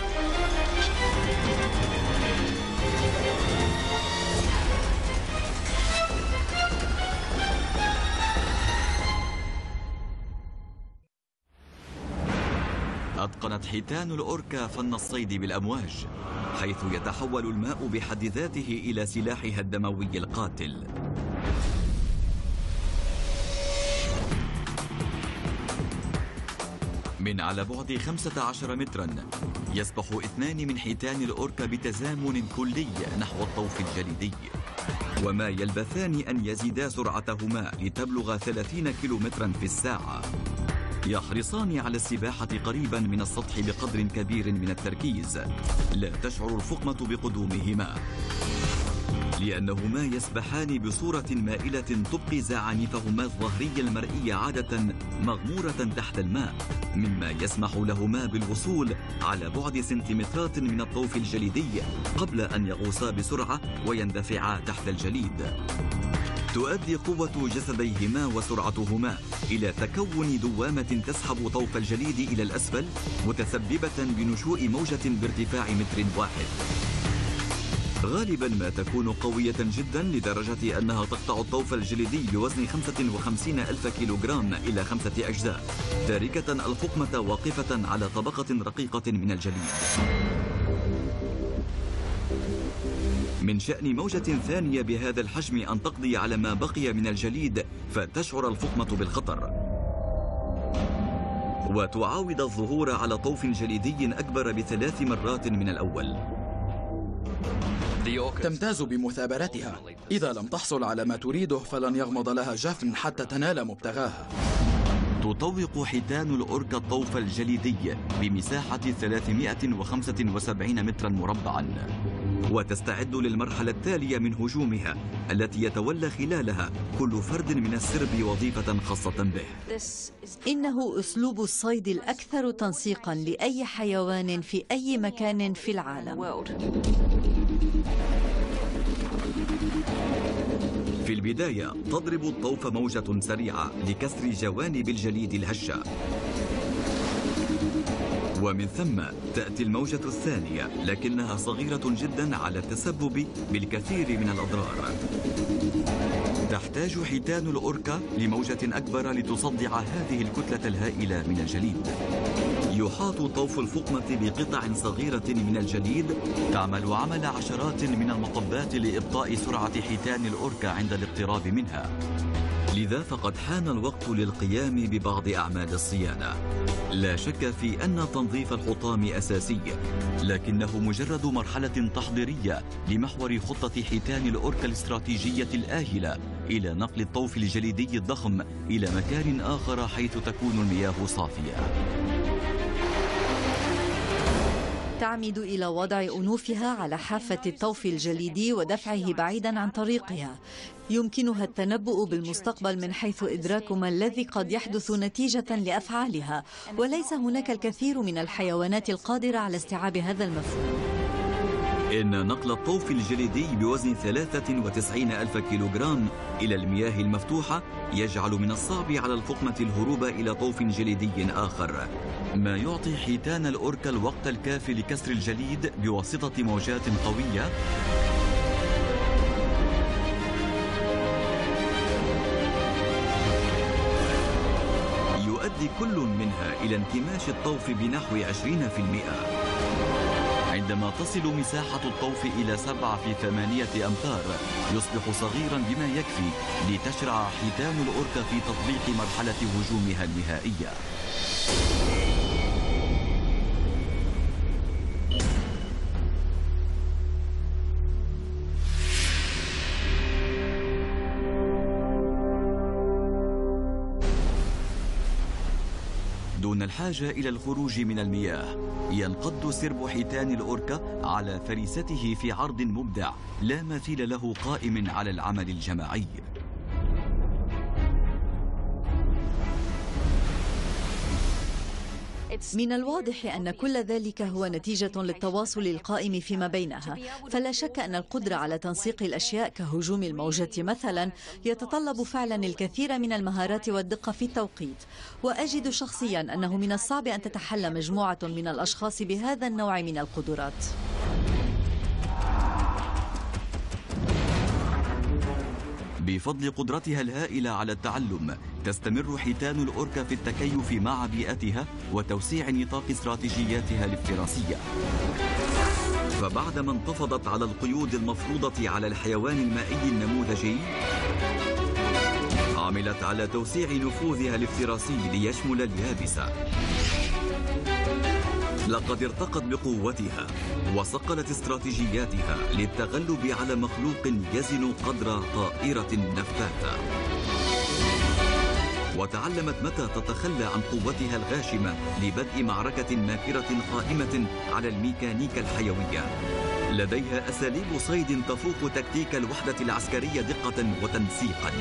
أتقنت حيتان الأوركا فن الصيد بالأمواج، حيث يتحول الماء بحد ذاته إلى سلاحها الدموي القاتل. من على بعد خمسة عشر مترا يسبح اثنان من حيتان الأوركا بتزامن كلي نحو الطوف الجليدي، وما يلبثان أن يزيدا سرعتهما لتبلغ ثلاثين كيلومترا في الساعة. يحرصان على السباحة قريبا من السطح بقدر كبير من التركيز، لا تشعر الفقمة بقدومهما، لأنهما يسبحان بصورة مائلة تبقي زعانفهما الظهرية المرئية عادة مغمورة تحت الماء، مما يسمح لهما بالوصول على بعد سنتيمترات من الطوف الجليدي قبل أن يغوصا بسرعة ويندفعا تحت الجليد. تؤدي قوة جسديهما وسرعتهما إلى تكون دوامة تسحب طوف الجليد إلى الأسفل، متسببة بنشوء موجة بارتفاع متر واحد. غالبا ما تكون قوية جدا لدرجة أنها تقطع الطوف الجليدي بوزن خمسة وخمسين ألف كيلوغرام إلى خمسة أجزاء، تاركة الفقمة واقفة على طبقة رقيقة من الجليد. من شأن موجة ثانية بهذا الحجم أن تقضي على ما بقي من الجليد فتشعر الفقمة بالخطر، وتعاود الظهور على طوف جليدي أكبر بثلاث مرات من الأول. تمتاز بمثابرتها، إذا لم تحصل على ما تريده فلن يغمض لها جفن حتى تنال مبتغاها. تطوق حيتان الأوركا الطوف الجليدي بمساحة ثلاثمائة وخمسة وسبعين مترا مربعا، وتستعد للمرحلة التالية من هجومها التي يتولى خلالها كل فرد من السرب وظيفة خاصة به. إنه أسلوب الصيد الأكثر تنسيقا لأي حيوان في أي مكان في العالم. في البداية تضرب الطوف موجة سريعة لكسر جوانب الجليد الهشة، ومن ثم تأتي الموجة الثانية لكنها صغيرة جدا على التسبب بالكثير من الأضرار. تحتاج حيتان الأوركا لموجة أكبر لتصدع هذه الكتلة الهائلة من الجليد. يحاط طوف الفقمة بقطع صغيرة من الجليد تعمل عمل عشرات من المطبات لإبطاء سرعة حيتان الأوركا عند الاقتراب منها. لذا فقد حان الوقت للقيام ببعض أعمال الصيانة. لا شك في أن تنظيف الحطام أساسي، لكنه مجرد مرحلة تحضيرية لمحور خطة حيتان الأوركا الاستراتيجية الآهلة إلى نقل الطوف الجليدي الضخم إلى مكان آخر حيث تكون المياه صافية. تعمد إلى وضع أنوفها على حافة الطوف الجليدي ودفعه بعيدا عن طريقها. يمكنها التنبؤ بالمستقبل من حيث إدراك ما الذي قد يحدث نتيجة لأفعالها، وليس هناك الكثير من الحيوانات القادرة على استيعاب هذا المفهوم. إن نقل الطوف الجليدي بوزن ثلاثة وتسعين ألف كيلوغرام إلى المياه المفتوحة يجعل من الصعب على الفقمة الهروب إلى طوف جليدي آخر، ما يعطي حيتان الأوركا الوقت الكافي لكسر الجليد بواسطة موجات قوية يؤدي كل منها إلى انكماش الطوف بنحو عشرين بالمئة. عندما تصل مساحة الطوف إلى سبعة في ثمانية أمتار يصبح صغيرا بما يكفي لتشرع حيتان الأوركا في تطبيق مرحلة هجومها النهائية. دون الحاجة إلى الخروج من المياه ينقض سرب حيتان الأوركا على فريسته في عرض مبدع لا مثيل له قائم على العمل الجماعي. من الواضح أن كل ذلك هو نتيجة للتواصل القائم فيما بينها، فلا شك أن القدرة على تنسيق الأشياء كهجوم الموجة مثلا يتطلب فعلا الكثير من المهارات والدقة في التوقيت، وأجد شخصيا أنه من الصعب أن تتحلى مجموعة من الأشخاص بهذا النوع من القدرات. بفضل قدرتها الهائلة على التعلم تستمر حيتان الأوركا في التكيف مع بيئتها وتوسيع نطاق استراتيجياتها الافتراسية. فبعدما انتفضت على القيود المفروضة على الحيوان المائي النموذجي عملت على توسيع نفوذها الافتراسي ليشمل اليابسة. لقد ارتقت بقوتها وصقلت استراتيجياتها للتغلب على مخلوق يزن قدر طائرة نفاثة، وتعلمت متى تتخلى عن قوتها الغاشمة لبدء معركة ماكرة قائمة على الميكانيكا الحيوية. لديها أساليب صيد تفوق تكتيك الوحدة العسكرية دقة وتنسيقا.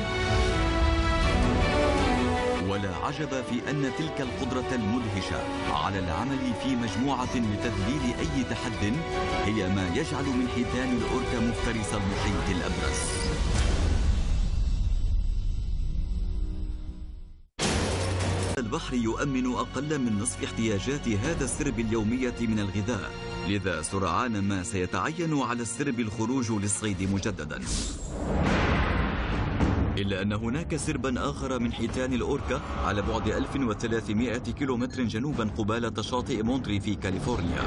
ولا عجب في أن تلك القدرة المدهشة على العمل في مجموعة لتذليل أي تحد هي ما يجعل من حيتان الأوركا مفترس المحيط الأبرز. البحر يؤمن أقل من نصف احتياجات هذا السرب اليومية من الغذاء، لذا سرعان ما سيتعين على السرب الخروج للصيد مجددا. إلا أن هناك سربا آخر من حيتان الأوركا على بعد ألف وثلاثمائة كيلومتر جنوبا قبالة شاطئ مونتري في كاليفورنيا.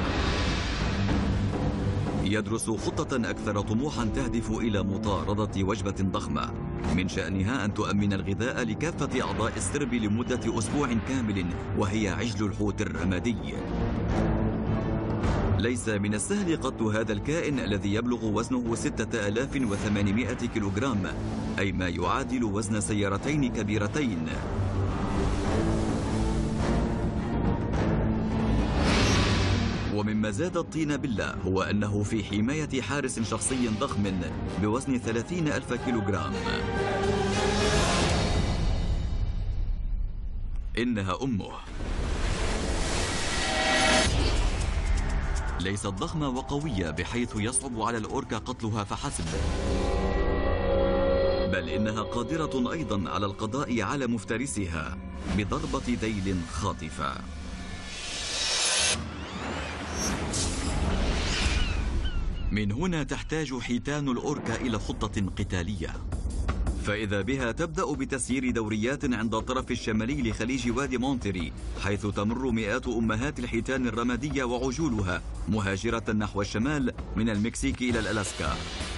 يدرس خطة أكثر طموحا تهدف إلى مطاردة وجبة ضخمة من شأنها أن تؤمن الغذاء لكافة أعضاء السرب لمدة أسبوع كامل، وهي عجل الحوت الرمادي. ليس من السهل قتل هذا الكائن الذي يبلغ وزنه ستة آلاف وثمانمائة كيلوغرام، أي ما يعادل وزن سيارتين كبيرتين. ومما زاد الطين بلة هو أنه في حماية حارس شخصي ضخم بوزن ثلاثين ألف كيلوغرام. إنها أمه. ليست ضخمة وقوية بحيث يصعب على الأوركا قتلها فحسب، بل إنها قادرة أيضا على القضاء على مفترسها بضربة ذيل خاطفة. من هنا تحتاج حيتان الأوركا إلى خطة قتالية، فإذا بها تبدأ بتسيير دوريات عند الطرف الشمالي لخليج وادي مونتري، حيث تمر مئات أمهات الحيتان الرمادية وعجولها مهاجرة نحو الشمال من المكسيك إلى الألاسكا.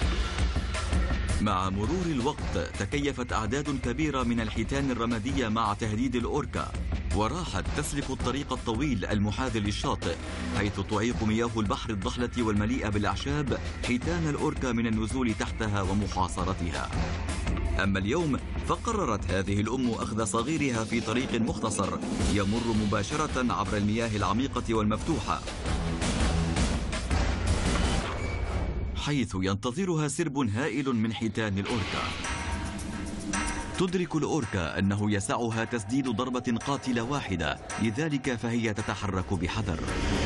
مع مرور الوقت تكيفت أعداد كبيرة من الحيتان الرمادية مع تهديد الأوركا، وراحت تسلك الطريق الطويل المحاذي للشاطئ، حيث تعيق مياه البحر الضحلة والمليئة بالأعشاب حيتان الأوركا من النزول تحتها ومحاصرتها. أما اليوم فقررت هذه الأم أخذ صغيرها في طريق مختصر يمر مباشرة عبر المياه العميقة والمفتوحة، حيث ينتظرها سرب هائل من حيتان الأوركا. تدرك الأوركا أنه يسعها تسديد ضربة قاتلة واحدة، لذلك فهي تتحرك بحذر.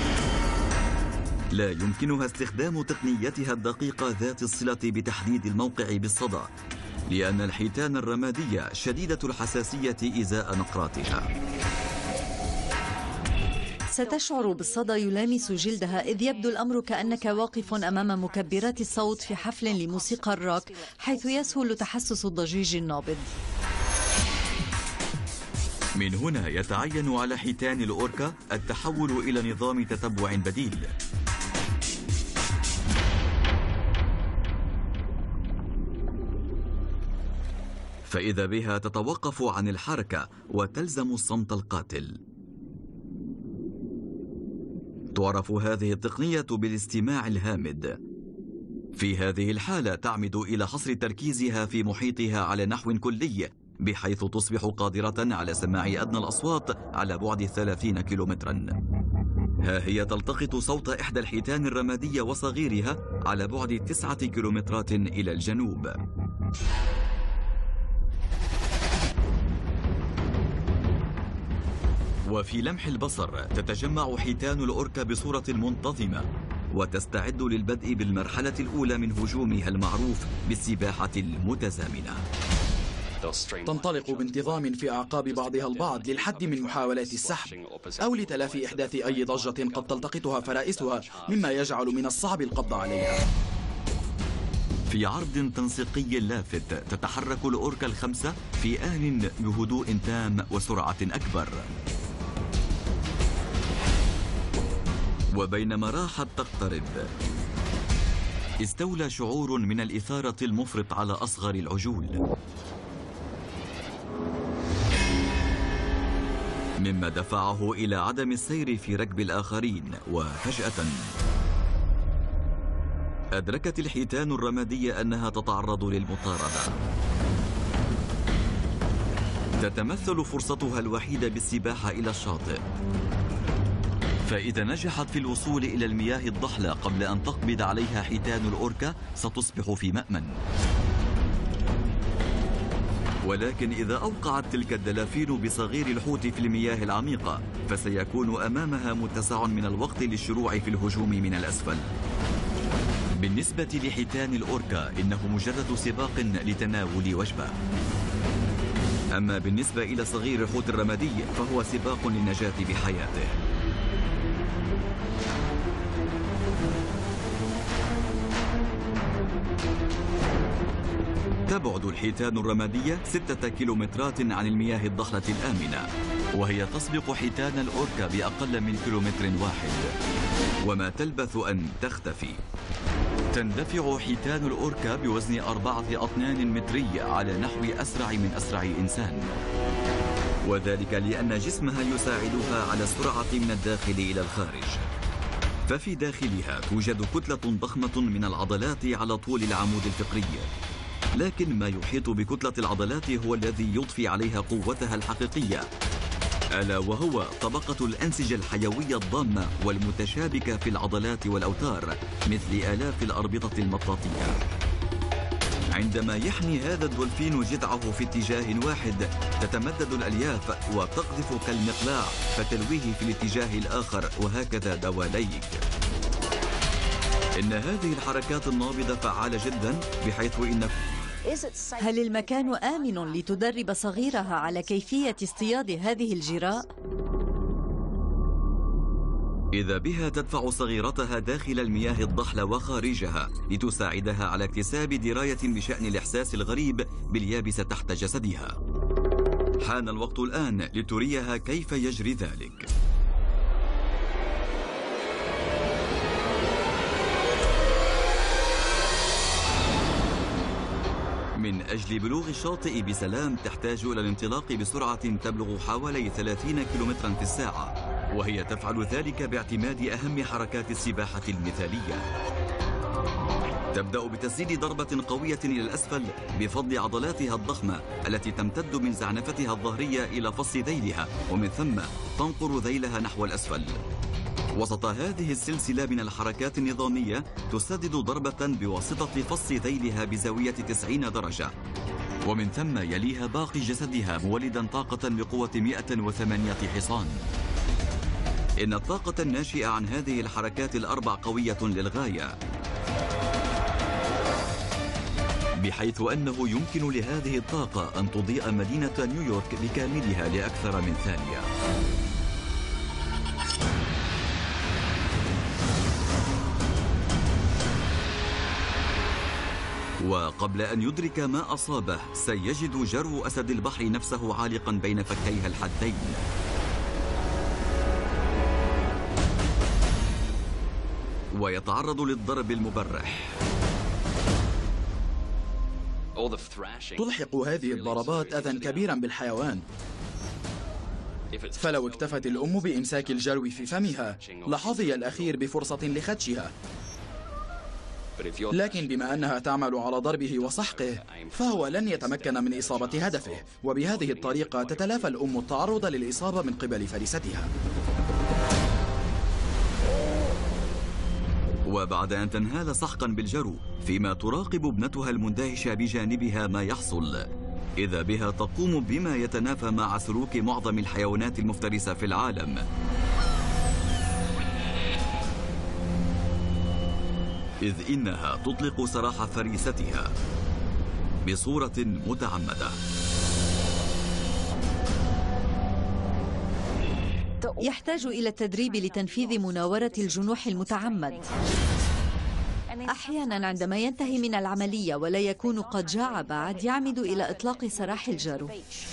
لا يمكنها استخدام تقنيتها الدقيقة ذات الصلة بتحديد الموقع بالصدى، لأن الحيتان الرمادية شديدة الحساسية إزاء نقراتها. ستشعر بالصدى يلامس جلدها، إذ يبدو الأمر كأنك واقف أمام مكبرات الصوت في حفل لموسيقى الروك، حيث يسهل تحسس الضجيج النابض. من هنا يتعين على حيتان الأوركا التحول إلى نظام تتبع بديل. فإذا بها تتوقف عن الحركة وتلزم الصمت القاتل. تعرف هذه التقنية بالاستماع الهامد. في هذه الحالة تعمد إلى حصر تركيزها في محيطها على نحو كلي، بحيث تصبح قادرة على سماع أدنى الأصوات على بعد ثلاثين كيلومترا. ها هي تلتقط صوت إحدى الحيتان الرمادية وصغيرها على بعد تسعة كيلومترات إلى الجنوب. وفي لمح البصر تتجمع حيتان الأوركا بصورة منتظمة، وتستعد للبدء بالمرحلة الأولى من هجومها المعروف بالسباحة المتزامنة. تنطلق بانتظام في أعقاب بعضها البعض للحد من محاولات السحب أو لتلافي إحداث أي ضجة قد تلتقطها فرائسها، مما يجعل من الصعب القبض عليها. في عرض تنسيقي لافت تتحرك الأوركا الخمسة في آن بهدوء تام وسرعة أكبر. وبينما راحت تقترب، استولى شعور من الإثارة المفرط على أصغر العجول، مما دفعه إلى عدم السير في ركب الآخرين. وفجأة أدركت الحيتان الرمادية أنها تتعرض للمطاردة. تتمثل فرصتها الوحيدة بالسباحة إلى الشاطئ، فإذا نجحت في الوصول إلى المياه الضحلة قبل أن تقبض عليها حيتان الأوركا ستصبح في مأمن. ولكن إذا أوقعت تلك الدلافين بصغير الحوت في المياه العميقة، فسيكون أمامها متسع من الوقت للشروع في الهجوم من الأسفل. بالنسبة لحيتان الأوركا إنه مجرد سباق لتناول وجبة، أما بالنسبة إلى صغير الحوت الرمادي فهو سباق للنجاة بحياته. تبعد الحيتان الرمادية ستة كيلومترات عن المياه الضحلة الآمنة، وهي تسبق حيتان الأوركا بأقل من كيلومتر واحد، وما تلبث أن تختفي. تندفع حيتان الأوركا بوزن أربعة أطنان متري على نحو أسرع من أسرع إنسان، وذلك لأن جسمها يساعدها على السرعة من الداخل إلى الخارج. ففي داخلها توجد كتلة ضخمة من العضلات على طول العمود الفقري، لكن ما يحيط بكتلة العضلات هو الذي يضفي عليها قوتها الحقيقية، ألا وهو طبقة الأنسجة الحيوية الضامة والمتشابكة في العضلات والأوتار مثل آلاف الأربطة المطاطية. عندما يحني هذا الدولفين جذعه في اتجاه واحد تتمدد الألياف وتقذف كالمقلاع فتلويه في الاتجاه الآخر، وهكذا دواليك. إن هذه الحركات النابضة فعالة جدا، بحيث إن هل المكان آمن لتدرب صغيرها على كيفية اصطياد هذه الجراء؟ إذا بها تدفع صغيرتها داخل المياه الضحلة وخارجها لتساعدها على اكتساب دراية بشأن الإحساس الغريب باليابس تحت جسدها. حان الوقت الآن لتريها كيف يجري ذلك. من أجل بلوغ الشاطئ بسلام تحتاج إلى الانطلاق بسرعة تبلغ حوالي ثلاثين كيلومترا في الساعة، وهي تفعل ذلك باعتماد أهم حركات السباحة المثالية. تبدأ بتسديد ضربة قوية إلى الأسفل بفضل عضلاتها الضخمة التي تمتد من زعنفتها الظهرية إلى فص ذيلها، ومن ثم تنقر ذيلها نحو الأسفل. وسط هذه السلسلة من الحركات النظامية تسدد ضربة بواسطة فص ذيلها بزاوية تسعين درجة، ومن ثم يليها باقي جسدها مولدا طاقة بقوة مئة وثمانية حصان. إن الطاقة الناشئة عن هذه الحركات الأربع قوية للغاية، بحيث أنه يمكن لهذه الطاقة أن تضيء مدينة نيويورك بكاملها لأكثر من ثانية. وقبل أن يدرك ما أصابه سيجد جرو أسد البحر نفسه عالقا بين فكيها الحادين. ويتعرض للضرب المبرح. تلحق هذه الضربات أذى كبيرا بالحيوان، فلو اكتفت الأم بإمساك الجرو في فمها لحظي الأخير بفرصة لخدشها، لكن بما أنها تعمل على ضربه وسحقه فهو لن يتمكن من إصابة هدفه، وبهذه الطريقة تتلافى الأم التعرض للإصابة من قبل فريستها. وبعد أن تنهال سحقا بالجرو فيما تراقب ابنتها المندهشة بجانبها ما يحصل، إذا بها تقوم بما يتنافى مع سلوك معظم الحيوانات المفترسة في العالم، إذ إنها تطلق سراح فريستها بصورة متعمدة. يحتاج إلى التدريب لتنفيذ مناورة الجنوح المتعمد. أحيانا عندما ينتهي من العملية ولا يكون قد جاع بعد يعمد إلى إطلاق سراح الجرو.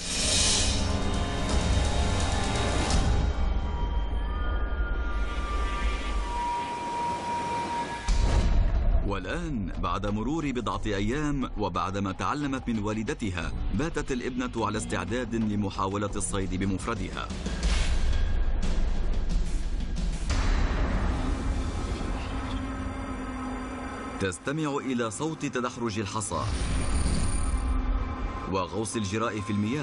والآن بعد مرور بضعة أيام وبعدما تعلمت من والدتها، باتت الابنة على استعداد لمحاولة الصيد بمفردها. تستمع إلى صوت تدحرج الحصى وغوص الجراء في المياه،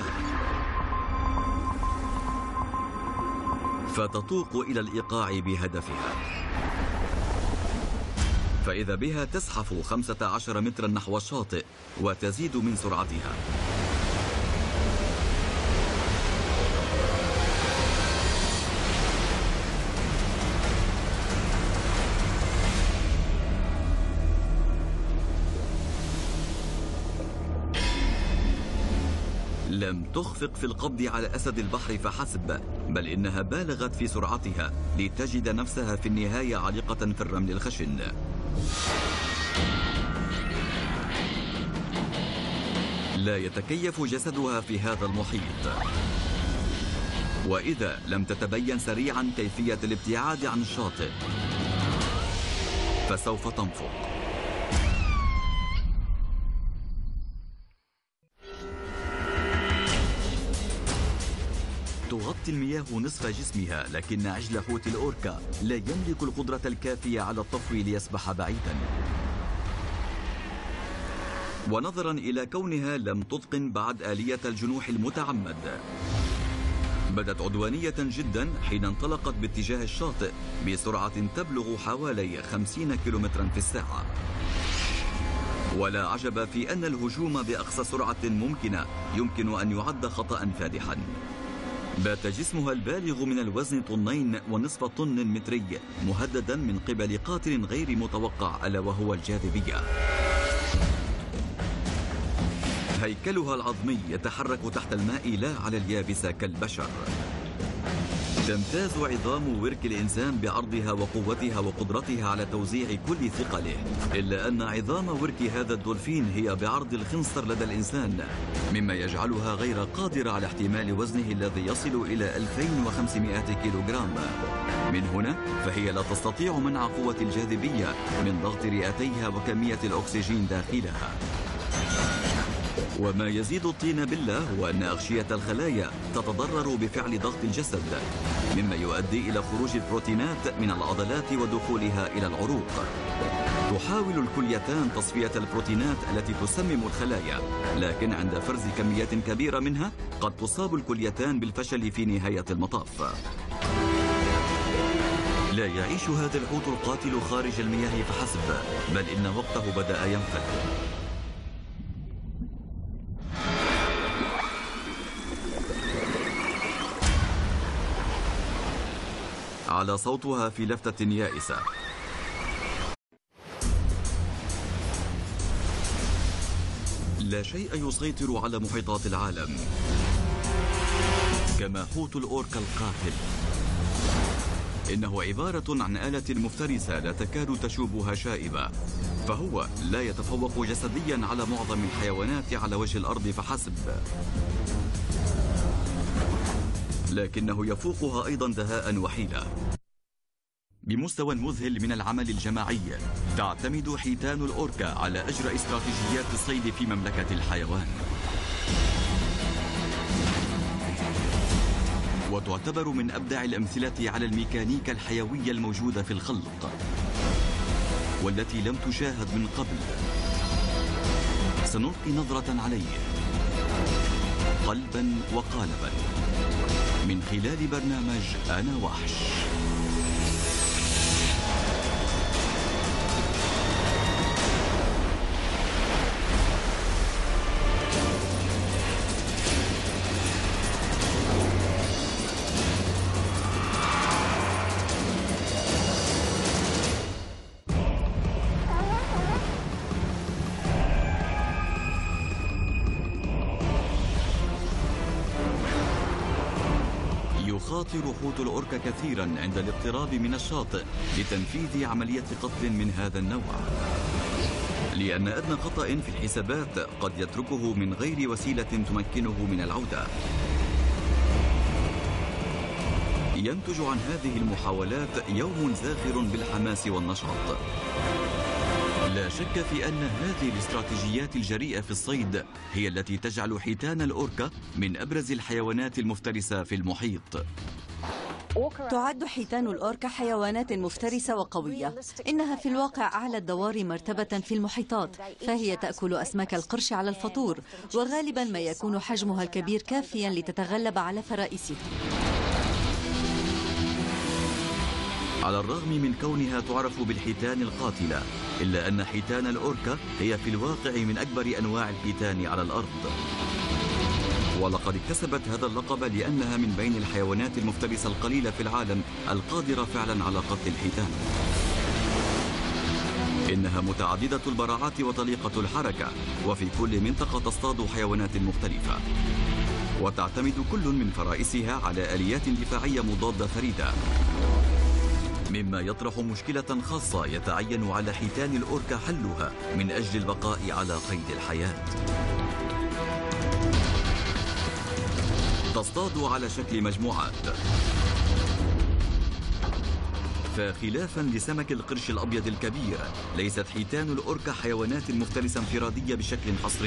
فتطوق إلى الإيقاع بهدفها، فإذا بها تزحف خمسة عشر مترا نحو الشاطئ وتزيد من سرعتها. لم تخفق في القبض على أسد البحر فحسب، بل إنها بالغت في سرعتها لتجد نفسها في النهاية عالقة في الرمل الخشن. لا يتكيف جسدها في هذا المحيط، وإذا لم تتبين سريعا كيفية الابتعاد عن الشاطئ فسوف تنفق. تغطي المياه نصف جسمها، لكن عجل حوت الأوركا لا يملك القدرة الكافية على الطفو ليسبح بعيدا. ونظرا إلى كونها لم تتقن بعد آلية الجنوح المتعمد، بدت عدوانية جدا حين انطلقت باتجاه الشاطئ بسرعة تبلغ حوالي خمسين كيلومترا في الساعة. ولا عجب في أن الهجوم بأقصى سرعة ممكنة يمكن أن يعد خطأ فادحا. بات جسمها البالغ من الوزن طنين ونصف طن متري مهددا من قبل قاتل غير متوقع، ألا وهو الجاذبية. هيكلها العظمي يتحرك تحت الماء لا على اليابسة كالبشر. تمتاز عظام ورك الإنسان بعرضها وقوتها وقدرتها على توزيع كل ثقله، إلا أن عظام ورك هذا الدولفين هي بعرض الخنصر لدى الإنسان، مما يجعلها غير قادرة على احتمال وزنه الذي يصل إلى ألفين وخمسمائة كيلوغرام. من هنا فهي لا تستطيع منع قوة الجاذبية من ضغط رئتيها وكمية الأكسجين داخلها. وما يزيد الطين بلة هو أن أغشية الخلايا تتضرر بفعل ضغط الجسد، مما يؤدي إلى خروج البروتينات من العضلات ودخولها إلى العروق. تحاول الكليتان تصفية البروتينات التي تسمم الخلايا، لكن عند فرز كميات كبيرة منها قد تصاب الكليتان بالفشل في نهاية المطاف. لا يعيش هذا الحوت القاتل خارج المياه فحسب، بل إن وقته بدأ ينفد. على صوتها في لفتة يائسة. لا شيء يسيطر على محيطات العالم كما حوت الأوركا القاتل. إنه عبارة عن آلة مفترسة لا تكاد تشوبها شائبة، فهو لا يتفوق جسديا على معظم الحيوانات على وجه الأرض فحسب، لكنه يفوقها أيضا دهاء وحيلة. بمستوى مذهل من العمل الجماعي، تعتمد حيتان الأوركا على أجرى استراتيجيات الصيد في مملكة الحيوان، وتعتبر من أبدع الأمثلة على الميكانيكا الحيوية الموجودة في الخلق والتي لم تشاهد من قبل. سنلقي نظرة عليه قلبا وقالبا من خلال برنامج أنا وحش. يخاطر حوت الأوركا كثيرا عند الاقتراب من الشاطئ لتنفيذ عملية قتل من هذا النوع، لأن أدنى خطأ في الحسابات قد يتركه من غير وسيلة تمكنه من العودة. ينتج عن هذه المحاولات يوم زاخر بالحماس والنشاط. لا شك في أن هذه الاستراتيجيات الجريئة في الصيد هي التي تجعل حيتان الأوركا من أبرز الحيوانات المفترسة في المحيط. تعد حيتان الأوركا حيوانات مفترسة وقوية. إنها في الواقع أعلى الدوار مرتبة في المحيطات، فهي تأكل أسماك القرش على الفطور، وغالبا ما يكون حجمها الكبير كافيا لتتغلب على فرائسها. على الرغم من كونها تعرف بالحيتان القاتلة، إلا أن حيتان الأوركا هي في الواقع من أكبر أنواع الحيتان على الأرض، ولقد اكتسبت هذا اللقب لأنها من بين الحيوانات المفترسة القليلة في العالم القادرة فعلا على قتل الحيتان. إنها متعددة البراعات وطليقة الحركة، وفي كل منطقة تصطاد حيوانات مختلفة. وتعتمد كل من فرائسها على آليات دفاعية مضادة فريدة، مما يطرح مشكلة خاصة يتعين على حيتان الأوركا حلها من أجل البقاء على قيد الحياة. تصطاد على شكل مجموعات، فخلافا لسمك القرش الأبيض الكبير، ليست حيتان الأوركا حيوانات مفترسة انفرادية بشكل حصري.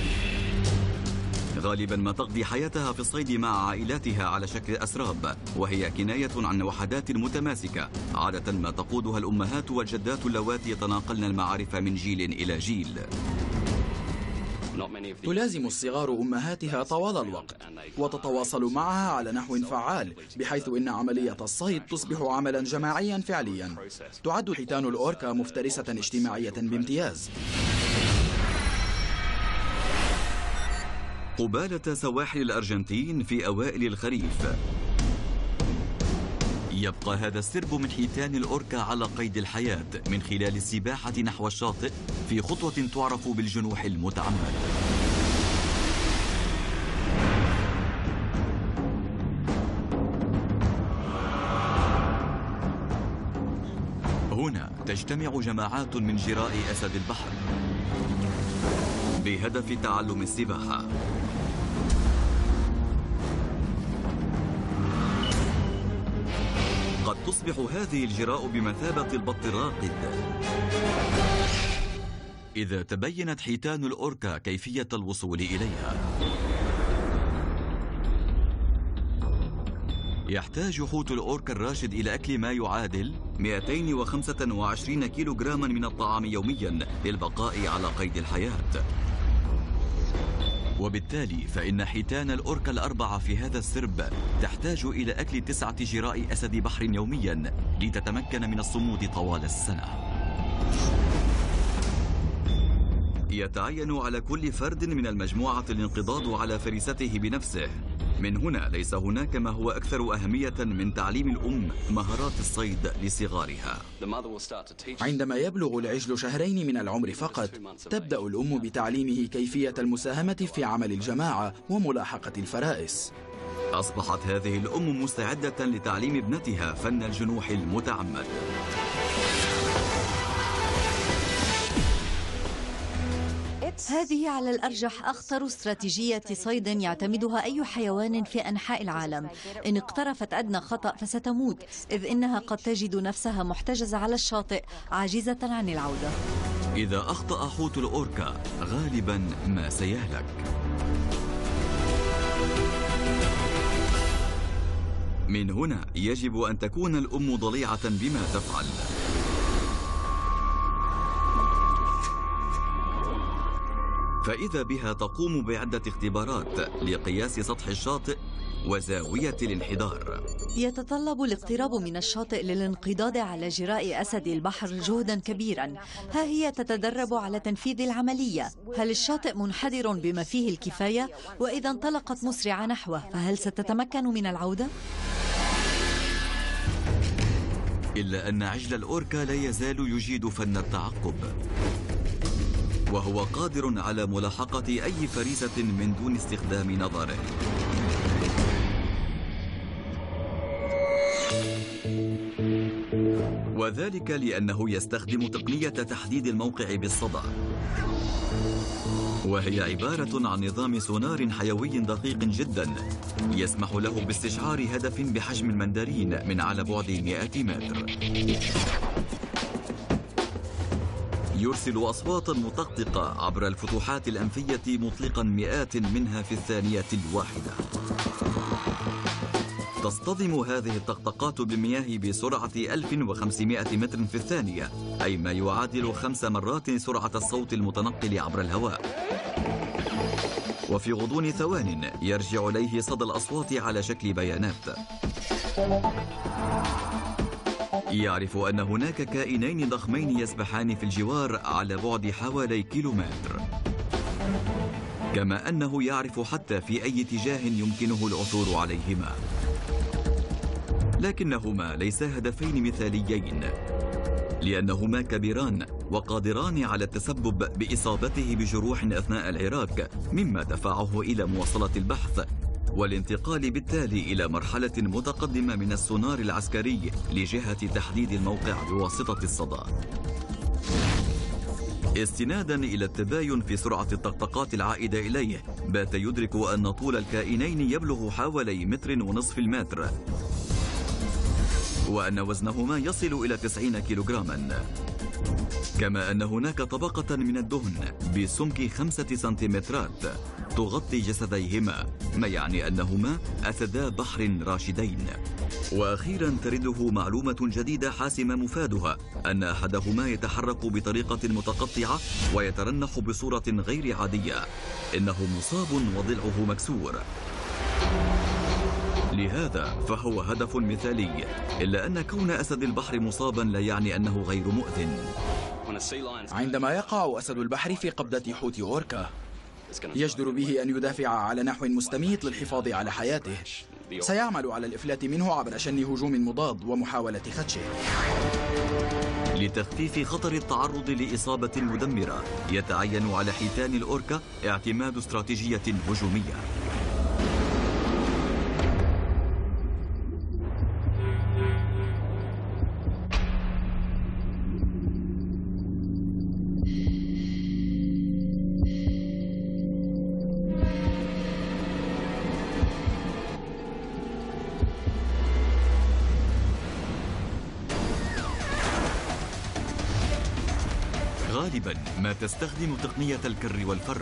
غالبا ما تقضي حياتها في الصيد مع عائلاتها على شكل أسراب، وهي كناية عن وحدات متماسكة عادة ما تقودها الأمهات والجدات اللواتي يتناقلن المعارف من جيل إلى جيل. تلازم الصغار أمهاتها طوال الوقت وتتواصل معها على نحو فعال، بحيث إن عملية الصيد تصبح عملا جماعيا فعليا. تعد حيتان الأوركا مفترسة اجتماعية بامتياز. قبالة سواحل الأرجنتين في أوائل الخريف، يبقى هذا السرب من حيتان الأوركا على قيد الحياة من خلال السباحة نحو الشاطئ في خطوة تعرف بالجنوح المتعمد. هنا تجتمع جماعات من جراء أسد البحر بهدف تعلم السباحة. قد تصبح هذه الجراء بمثابة البط الراقد إذا تبينت حيتان الأوركا كيفية الوصول إليها. يحتاج حوت الأوركا الراشد إلى أكل ما يعادل مئتين وخمسة وعشرين كيلوغراما من الطعام يوميا للبقاء على قيد الحياة. وبالتالي فإن حيتان الأوركا الأربعة في هذا السرب تحتاج إلى أكل تسعة جراء أسد بحر يوميا لتتمكن من الصمود طوال السنة. يتعين على كل فرد من المجموعة الانقضاض على فريسته بنفسه. من هنا ليس هناك ما هو أكثر أهمية من تعليم الأم مهارات الصيد لصغارها. عندما يبلغ العجل شهرين من العمر فقط، تبدأ الأم بتعليمه كيفية المساهمة في عمل الجماعة وملاحقة الفرائس. أصبحت هذه الأم مستعدة لتعليم ابنتها فن الجنوح المتعمد. هذه على الأرجح أخطر استراتيجية صيد يعتمدها أي حيوان في أنحاء العالم. إن اقترفت أدنى خطأ فستموت، إذ إنها قد تجد نفسها محتجزة على الشاطئ عاجزة عن العودة. إذا أخطأ حوت الأوركا غالبا ما سيهلك. من هنا يجب أن تكون الأم ضليعة بما تفعل. فإذا بها تقوم بعدة اختبارات لقياس سطح الشاطئ وزاوية الانحدار. يتطلب الاقتراب من الشاطئ للانقضاض على جراء أسد البحر جهدا كبيرا. ها هي تتدرب على تنفيذ العملية. هل الشاطئ منحدر بما فيه الكفاية؟ وإذا انطلقت مسرعة نحوه فهل ستتمكن من العودة؟ إلا أن عجل الأوركا لا يزال يجيد فن التعقب، وهو قادر على ملاحقة أي فريسة من دون استخدام نظره. وذلك لأنه يستخدم تقنية تحديد الموقع بالصدى، وهي عبارة عن نظام سونار حيوي دقيق جدا يسمح له باستشعار هدف بحجم المندرين من على بعد مئة متر. يرسل أصواتا مطقطقة عبر الفتحات الأنفية مطلقا مئات منها في الثانية الواحدة. تصطدم هذه الطقطقات بالمياه بسرعة ألف وخمسمئة متر في الثانية، أي ما يعادل خمس مرات سرعة الصوت المتنقل عبر الهواء. وفي غضون ثوان يرجع إليه صدى الأصوات على شكل بيانات. يعرف أن هناك كائنين ضخمين يسبحان في الجوار على بعد حوالي كيلومتر، كما أنه يعرف حتى في أي اتجاه يمكنه العثور عليهما. لكنهما ليسا هدفين مثاليين، لأنهما كبيران وقادران على التسبب بإصابته بجروح أثناء العراك، مما دفعه إلى مواصلة البحث والانتقال بالتالي إلى مرحلة متقدمة من السونار العسكري لجهة تحديد الموقع بواسطة الصدى. استنادا إلى التباين في سرعة الطقطقات العائدة إليه، بات يدرك أن طول الكائنين يبلغ حوالي متر ونصف المتر، وأن وزنهما يصل إلى تسعين كيلوغراما، كما أن هناك طبقة من الدهن بسمك خمسة سنتيمترات تغطي جسديهما، ما يعني أنهما أسدا بحر راشدين. وأخيرا ترده معلومة جديدة حاسمة مفادها أن أحدهما يتحرك بطريقة متقطعة ويترنح بصورة غير عادية، إنه مصاب وضلعه مكسور. لهذا فهو هدف مثالي، إلا أن كون أسد البحر مصابا لا يعني أنه غير مؤذٍ. عندما يقع أسد البحر في قبضة حوت أوركا، يجدر به أن يدافع على نحو مستميت للحفاظ على حياته. سيعمل على الإفلات منه عبر شن هجوم مضاد ومحاولة خدشه. لتخفيف خطر التعرض لإصابة مدمرة، يتعين على حيتان الأوركا اعتماد استراتيجية هجومية. غالبا ما تستخدم تقنية الكر والفر،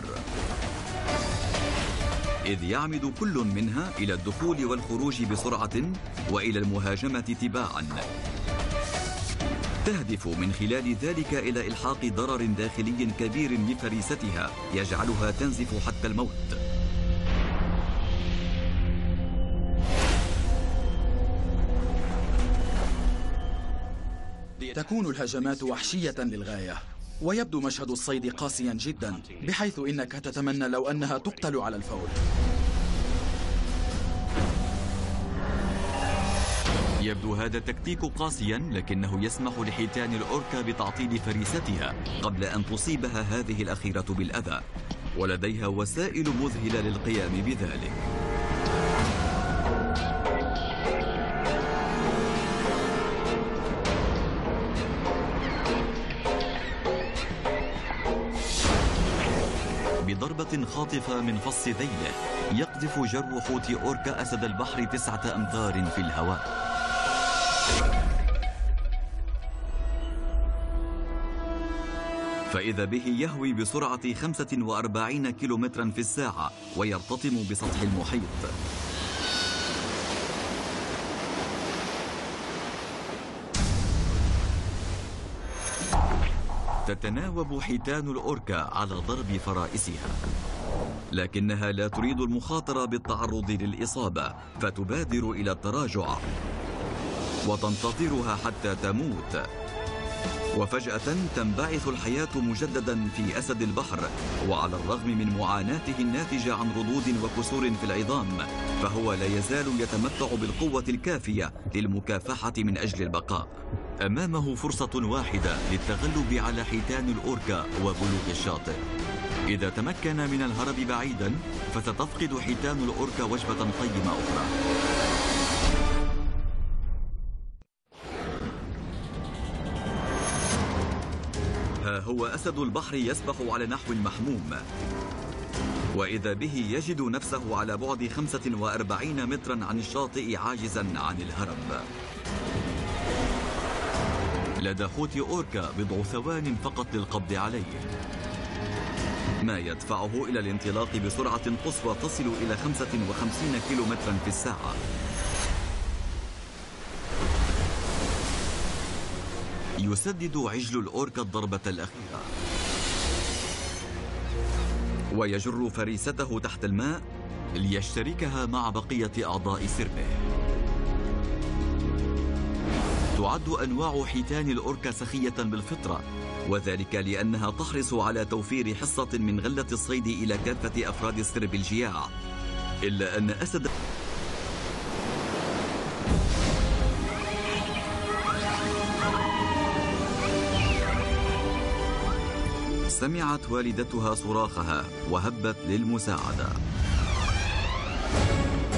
إذ يعمد كل منها إلى الدخول والخروج بسرعة وإلى المهاجمة تباعا، تهدف من خلال ذلك إلى إلحاق ضرر داخلي كبير بفريستها يجعلها تنزف حتى الموت. تكون الهجمات وحشية للغاية، ويبدو مشهد الصيد قاسيا جدا، بحيث إنك تتمنى لو أنها تقتل على الفور. يبدو هذا التكتيك قاسيا، لكنه يسمح لحيتان الأوركا بتعطيل فريستها قبل أن تصيبها هذه الأخيرة بالأذى، ولديها وسائل مذهلة للقيام بذلك. بضربة خاطفة من فص ذيله يقذف جرو حوت أوركا أسد البحر تسعة أمتار في الهواء. فإذا به يهوي بسرعة خمسة وأربعين كيلومترا في الساعة ويرتطم بسطح المحيط. تتناوب حيتان الأوركا على ضرب فرائسها، لكنها لا تريد المخاطرة بالتعرض للإصابة، فتبادر إلى التراجع وتنتظرها حتى تموت. وفجأة تنبعث الحياة مجددا في أسد البحر، وعلى الرغم من معاناته الناتجة عن ردود وكسور في العظام، فهو لا يزال يتمتع بالقوة الكافية للمكافحة من أجل البقاء. أمامه فرصة واحدة للتغلب على حيتان الأوركا وبلوغ الشاطئ. إذا تمكن من الهرب بعيدا، فستفقد حيتان الأوركا وجبة قيمة أخرى. ها هو أسد البحر يسبح على نحو محموم، وإذا به يجد نفسه على بعد خمسة وأربعين مترا عن الشاطئ عاجزا عن الهرب. لدى حوت أوركا بضع ثوان فقط للقبض عليه، ما يدفعه إلى الانطلاق بسرعة قصوى تصل إلى خمسة وخمسين كيلومترا في الساعة. يسدد عجل الأوركا الضربة الأخيرة ويجر فريسته تحت الماء ليشتركها مع بقية أعضاء سربه. تعد أنواع حيتان الأوركا سخية بالفطرة، وذلك لأنها تحرص على توفير حصة من غلة الصيد إلى كافة أفراد السرب الجياع، إلا أن أسد سمعت والدتها صراخها وهبت للمساعدة.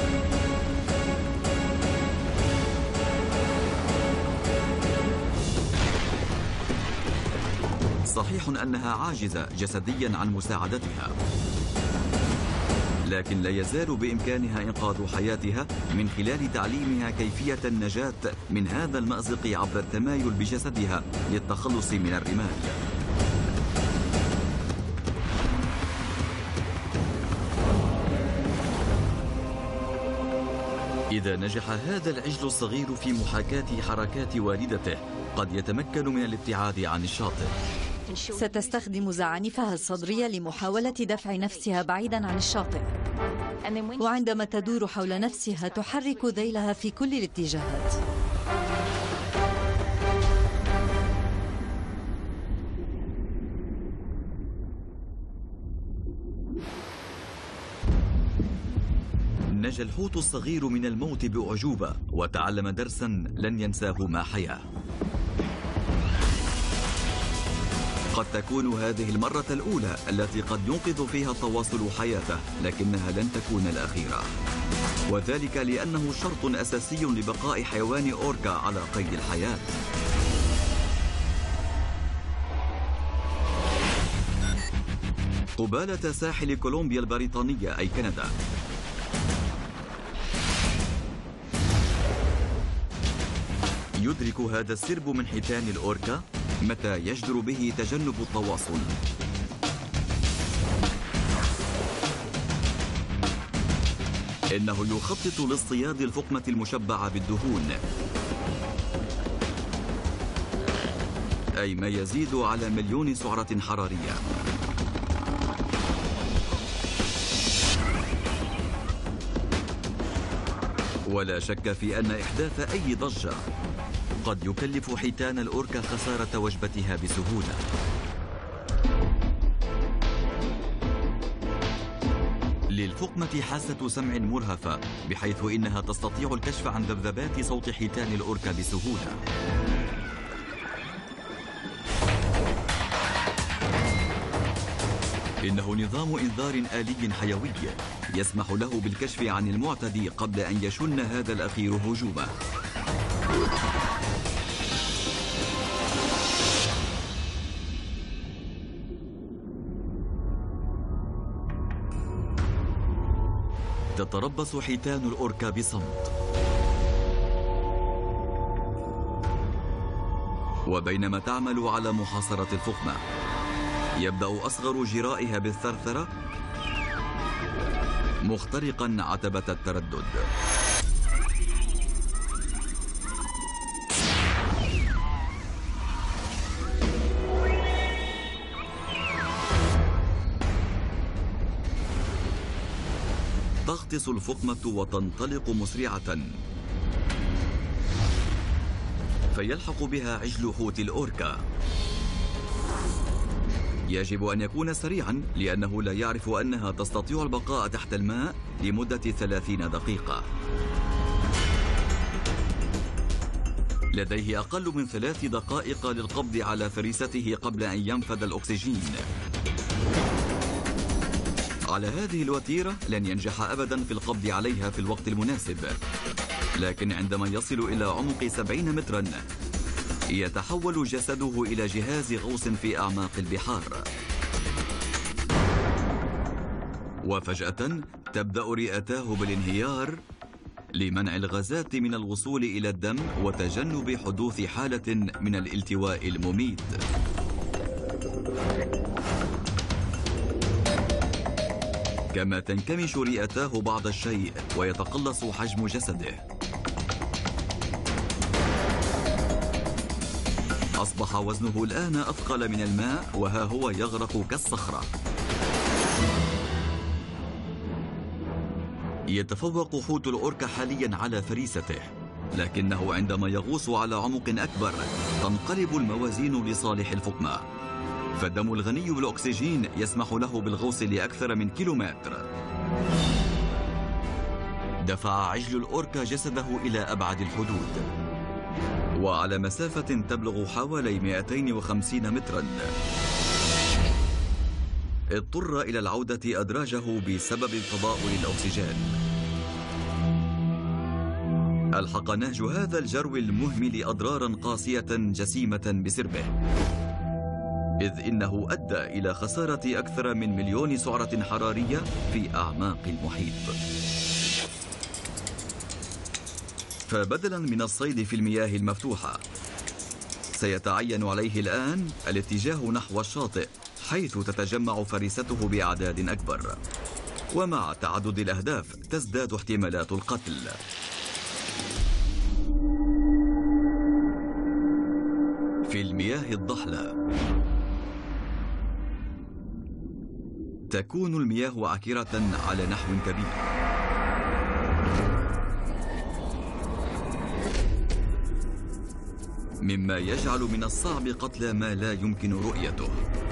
صحيح أنها عاجزة جسديا عن مساعدتها، لكن لا يزال بإمكانها إنقاذ حياتها من خلال تعليمها كيفية النجاة من هذا المأزق عبر التمايل بجسدها للتخلص من الرمال. إذا نجح هذا العجل الصغير في محاكاة حركات والدته، قد يتمكن من الابتعاد عن الشاطئ. ستستخدم زعانفها الصدرية لمحاولة دفع نفسها بعيدا عن الشاطئ، وعندما تدور حول نفسها تحرك ذيلها في كل الاتجاهات. نجا الحوت الصغير من الموت بأعجوبة وتعلم درسا لن ينساه ما حياه. قد تكون هذه المرة الأولى التي قد ينقذ فيها التواصل حياته، لكنها لن تكون الأخيرة، وذلك لأنه شرط أساسي لبقاء حيوان أوركا على قيد الحياة. قبالة ساحل كولومبيا البريطانية أي كندا، يدرك هذا السرب من حيتان الأوركا متى يجدر به تجنب التواصل. إنه يخطط لاصطياد الفقمة المشبعة بالدهون، أي ما يزيد على مليون سعرة حرارية. ولا شك في أن إحداث أي ضجة قد يكلف حيتان الأوركا خسارة وجبتها بسهولة. للفقمة حاسة سمع مرهفة، بحيث إنها تستطيع الكشف عن ذبذبات صوت حيتان الأوركا بسهولة. إنه نظام إنذار آلي حيوي يسمح له بالكشف عن المعتدي قبل أن يشن هذا الأخير هجومه. تتربص حيتان الأوركا بصمت، وبينما تعمل على محاصرة الفقمة يبدأ أصغر جرائها بالثرثرة مخترقا عتبة التردد. تغطس الفقمة وتنطلق مسرعة، فيلحق بها عجل حوت الأوركا. يجب أن يكون سريعا لأنه لا يعرف أنها تستطيع البقاء تحت الماء لمدة ثلاثين دقيقة. لديه أقل من ثلاث دقائق للقبض على فريسته قبل أن ينفذ الأكسجين. على هذه الوتيرة لن ينجح أبدا في القبض عليها في الوقت المناسب، لكن عندما يصل إلى عمق سبعين مترا يتحول جسده إلى جهاز غوص في أعماق البحار، وفجأة تبدأ رئتاه بالانهيار لمنع الغازات من الوصول إلى الدم وتجنب حدوث حالة من الالتواء المميت. كما تنكمش رئتاه بعض الشيء ويتقلص حجم جسده. أصبح وزنه الآن أثقل من الماء، وها هو يغرق كالصخرة. يتفوق حوت الأوركا حاليا على فريسته، لكنه عندما يغوص على عمق أكبر تنقلب الموازين لصالح الفقمة، فالدم الغني بالأكسجين يسمح له بالغوص لأكثر من كيلومتر. دفع عجل الأوركا جسده إلى أبعد الحدود، وعلى مسافة تبلغ حوالي مئتين وخمسين مترا اضطر إلى العودة أدراجه بسبب تضاؤل الأكسجين. ألحق نهج هذا الجرو المهمل أضرارا قاسية جسيمة بسربه. إذ إنه أدى إلى خسارة أكثر من مليون سعرة حرارية في أعماق المحيط. فبدلا من الصيد في المياه المفتوحة، سيتعين عليه الآن الاتجاه نحو الشاطئ، حيث تتجمع فريسته بأعداد أكبر. ومع تعدد الأهداف تزداد احتمالات القتل. في المياه الضحلة تكون المياه عكرة على نحو كبير، مما يجعل من الصعب قتل ما لا يمكن رؤيته.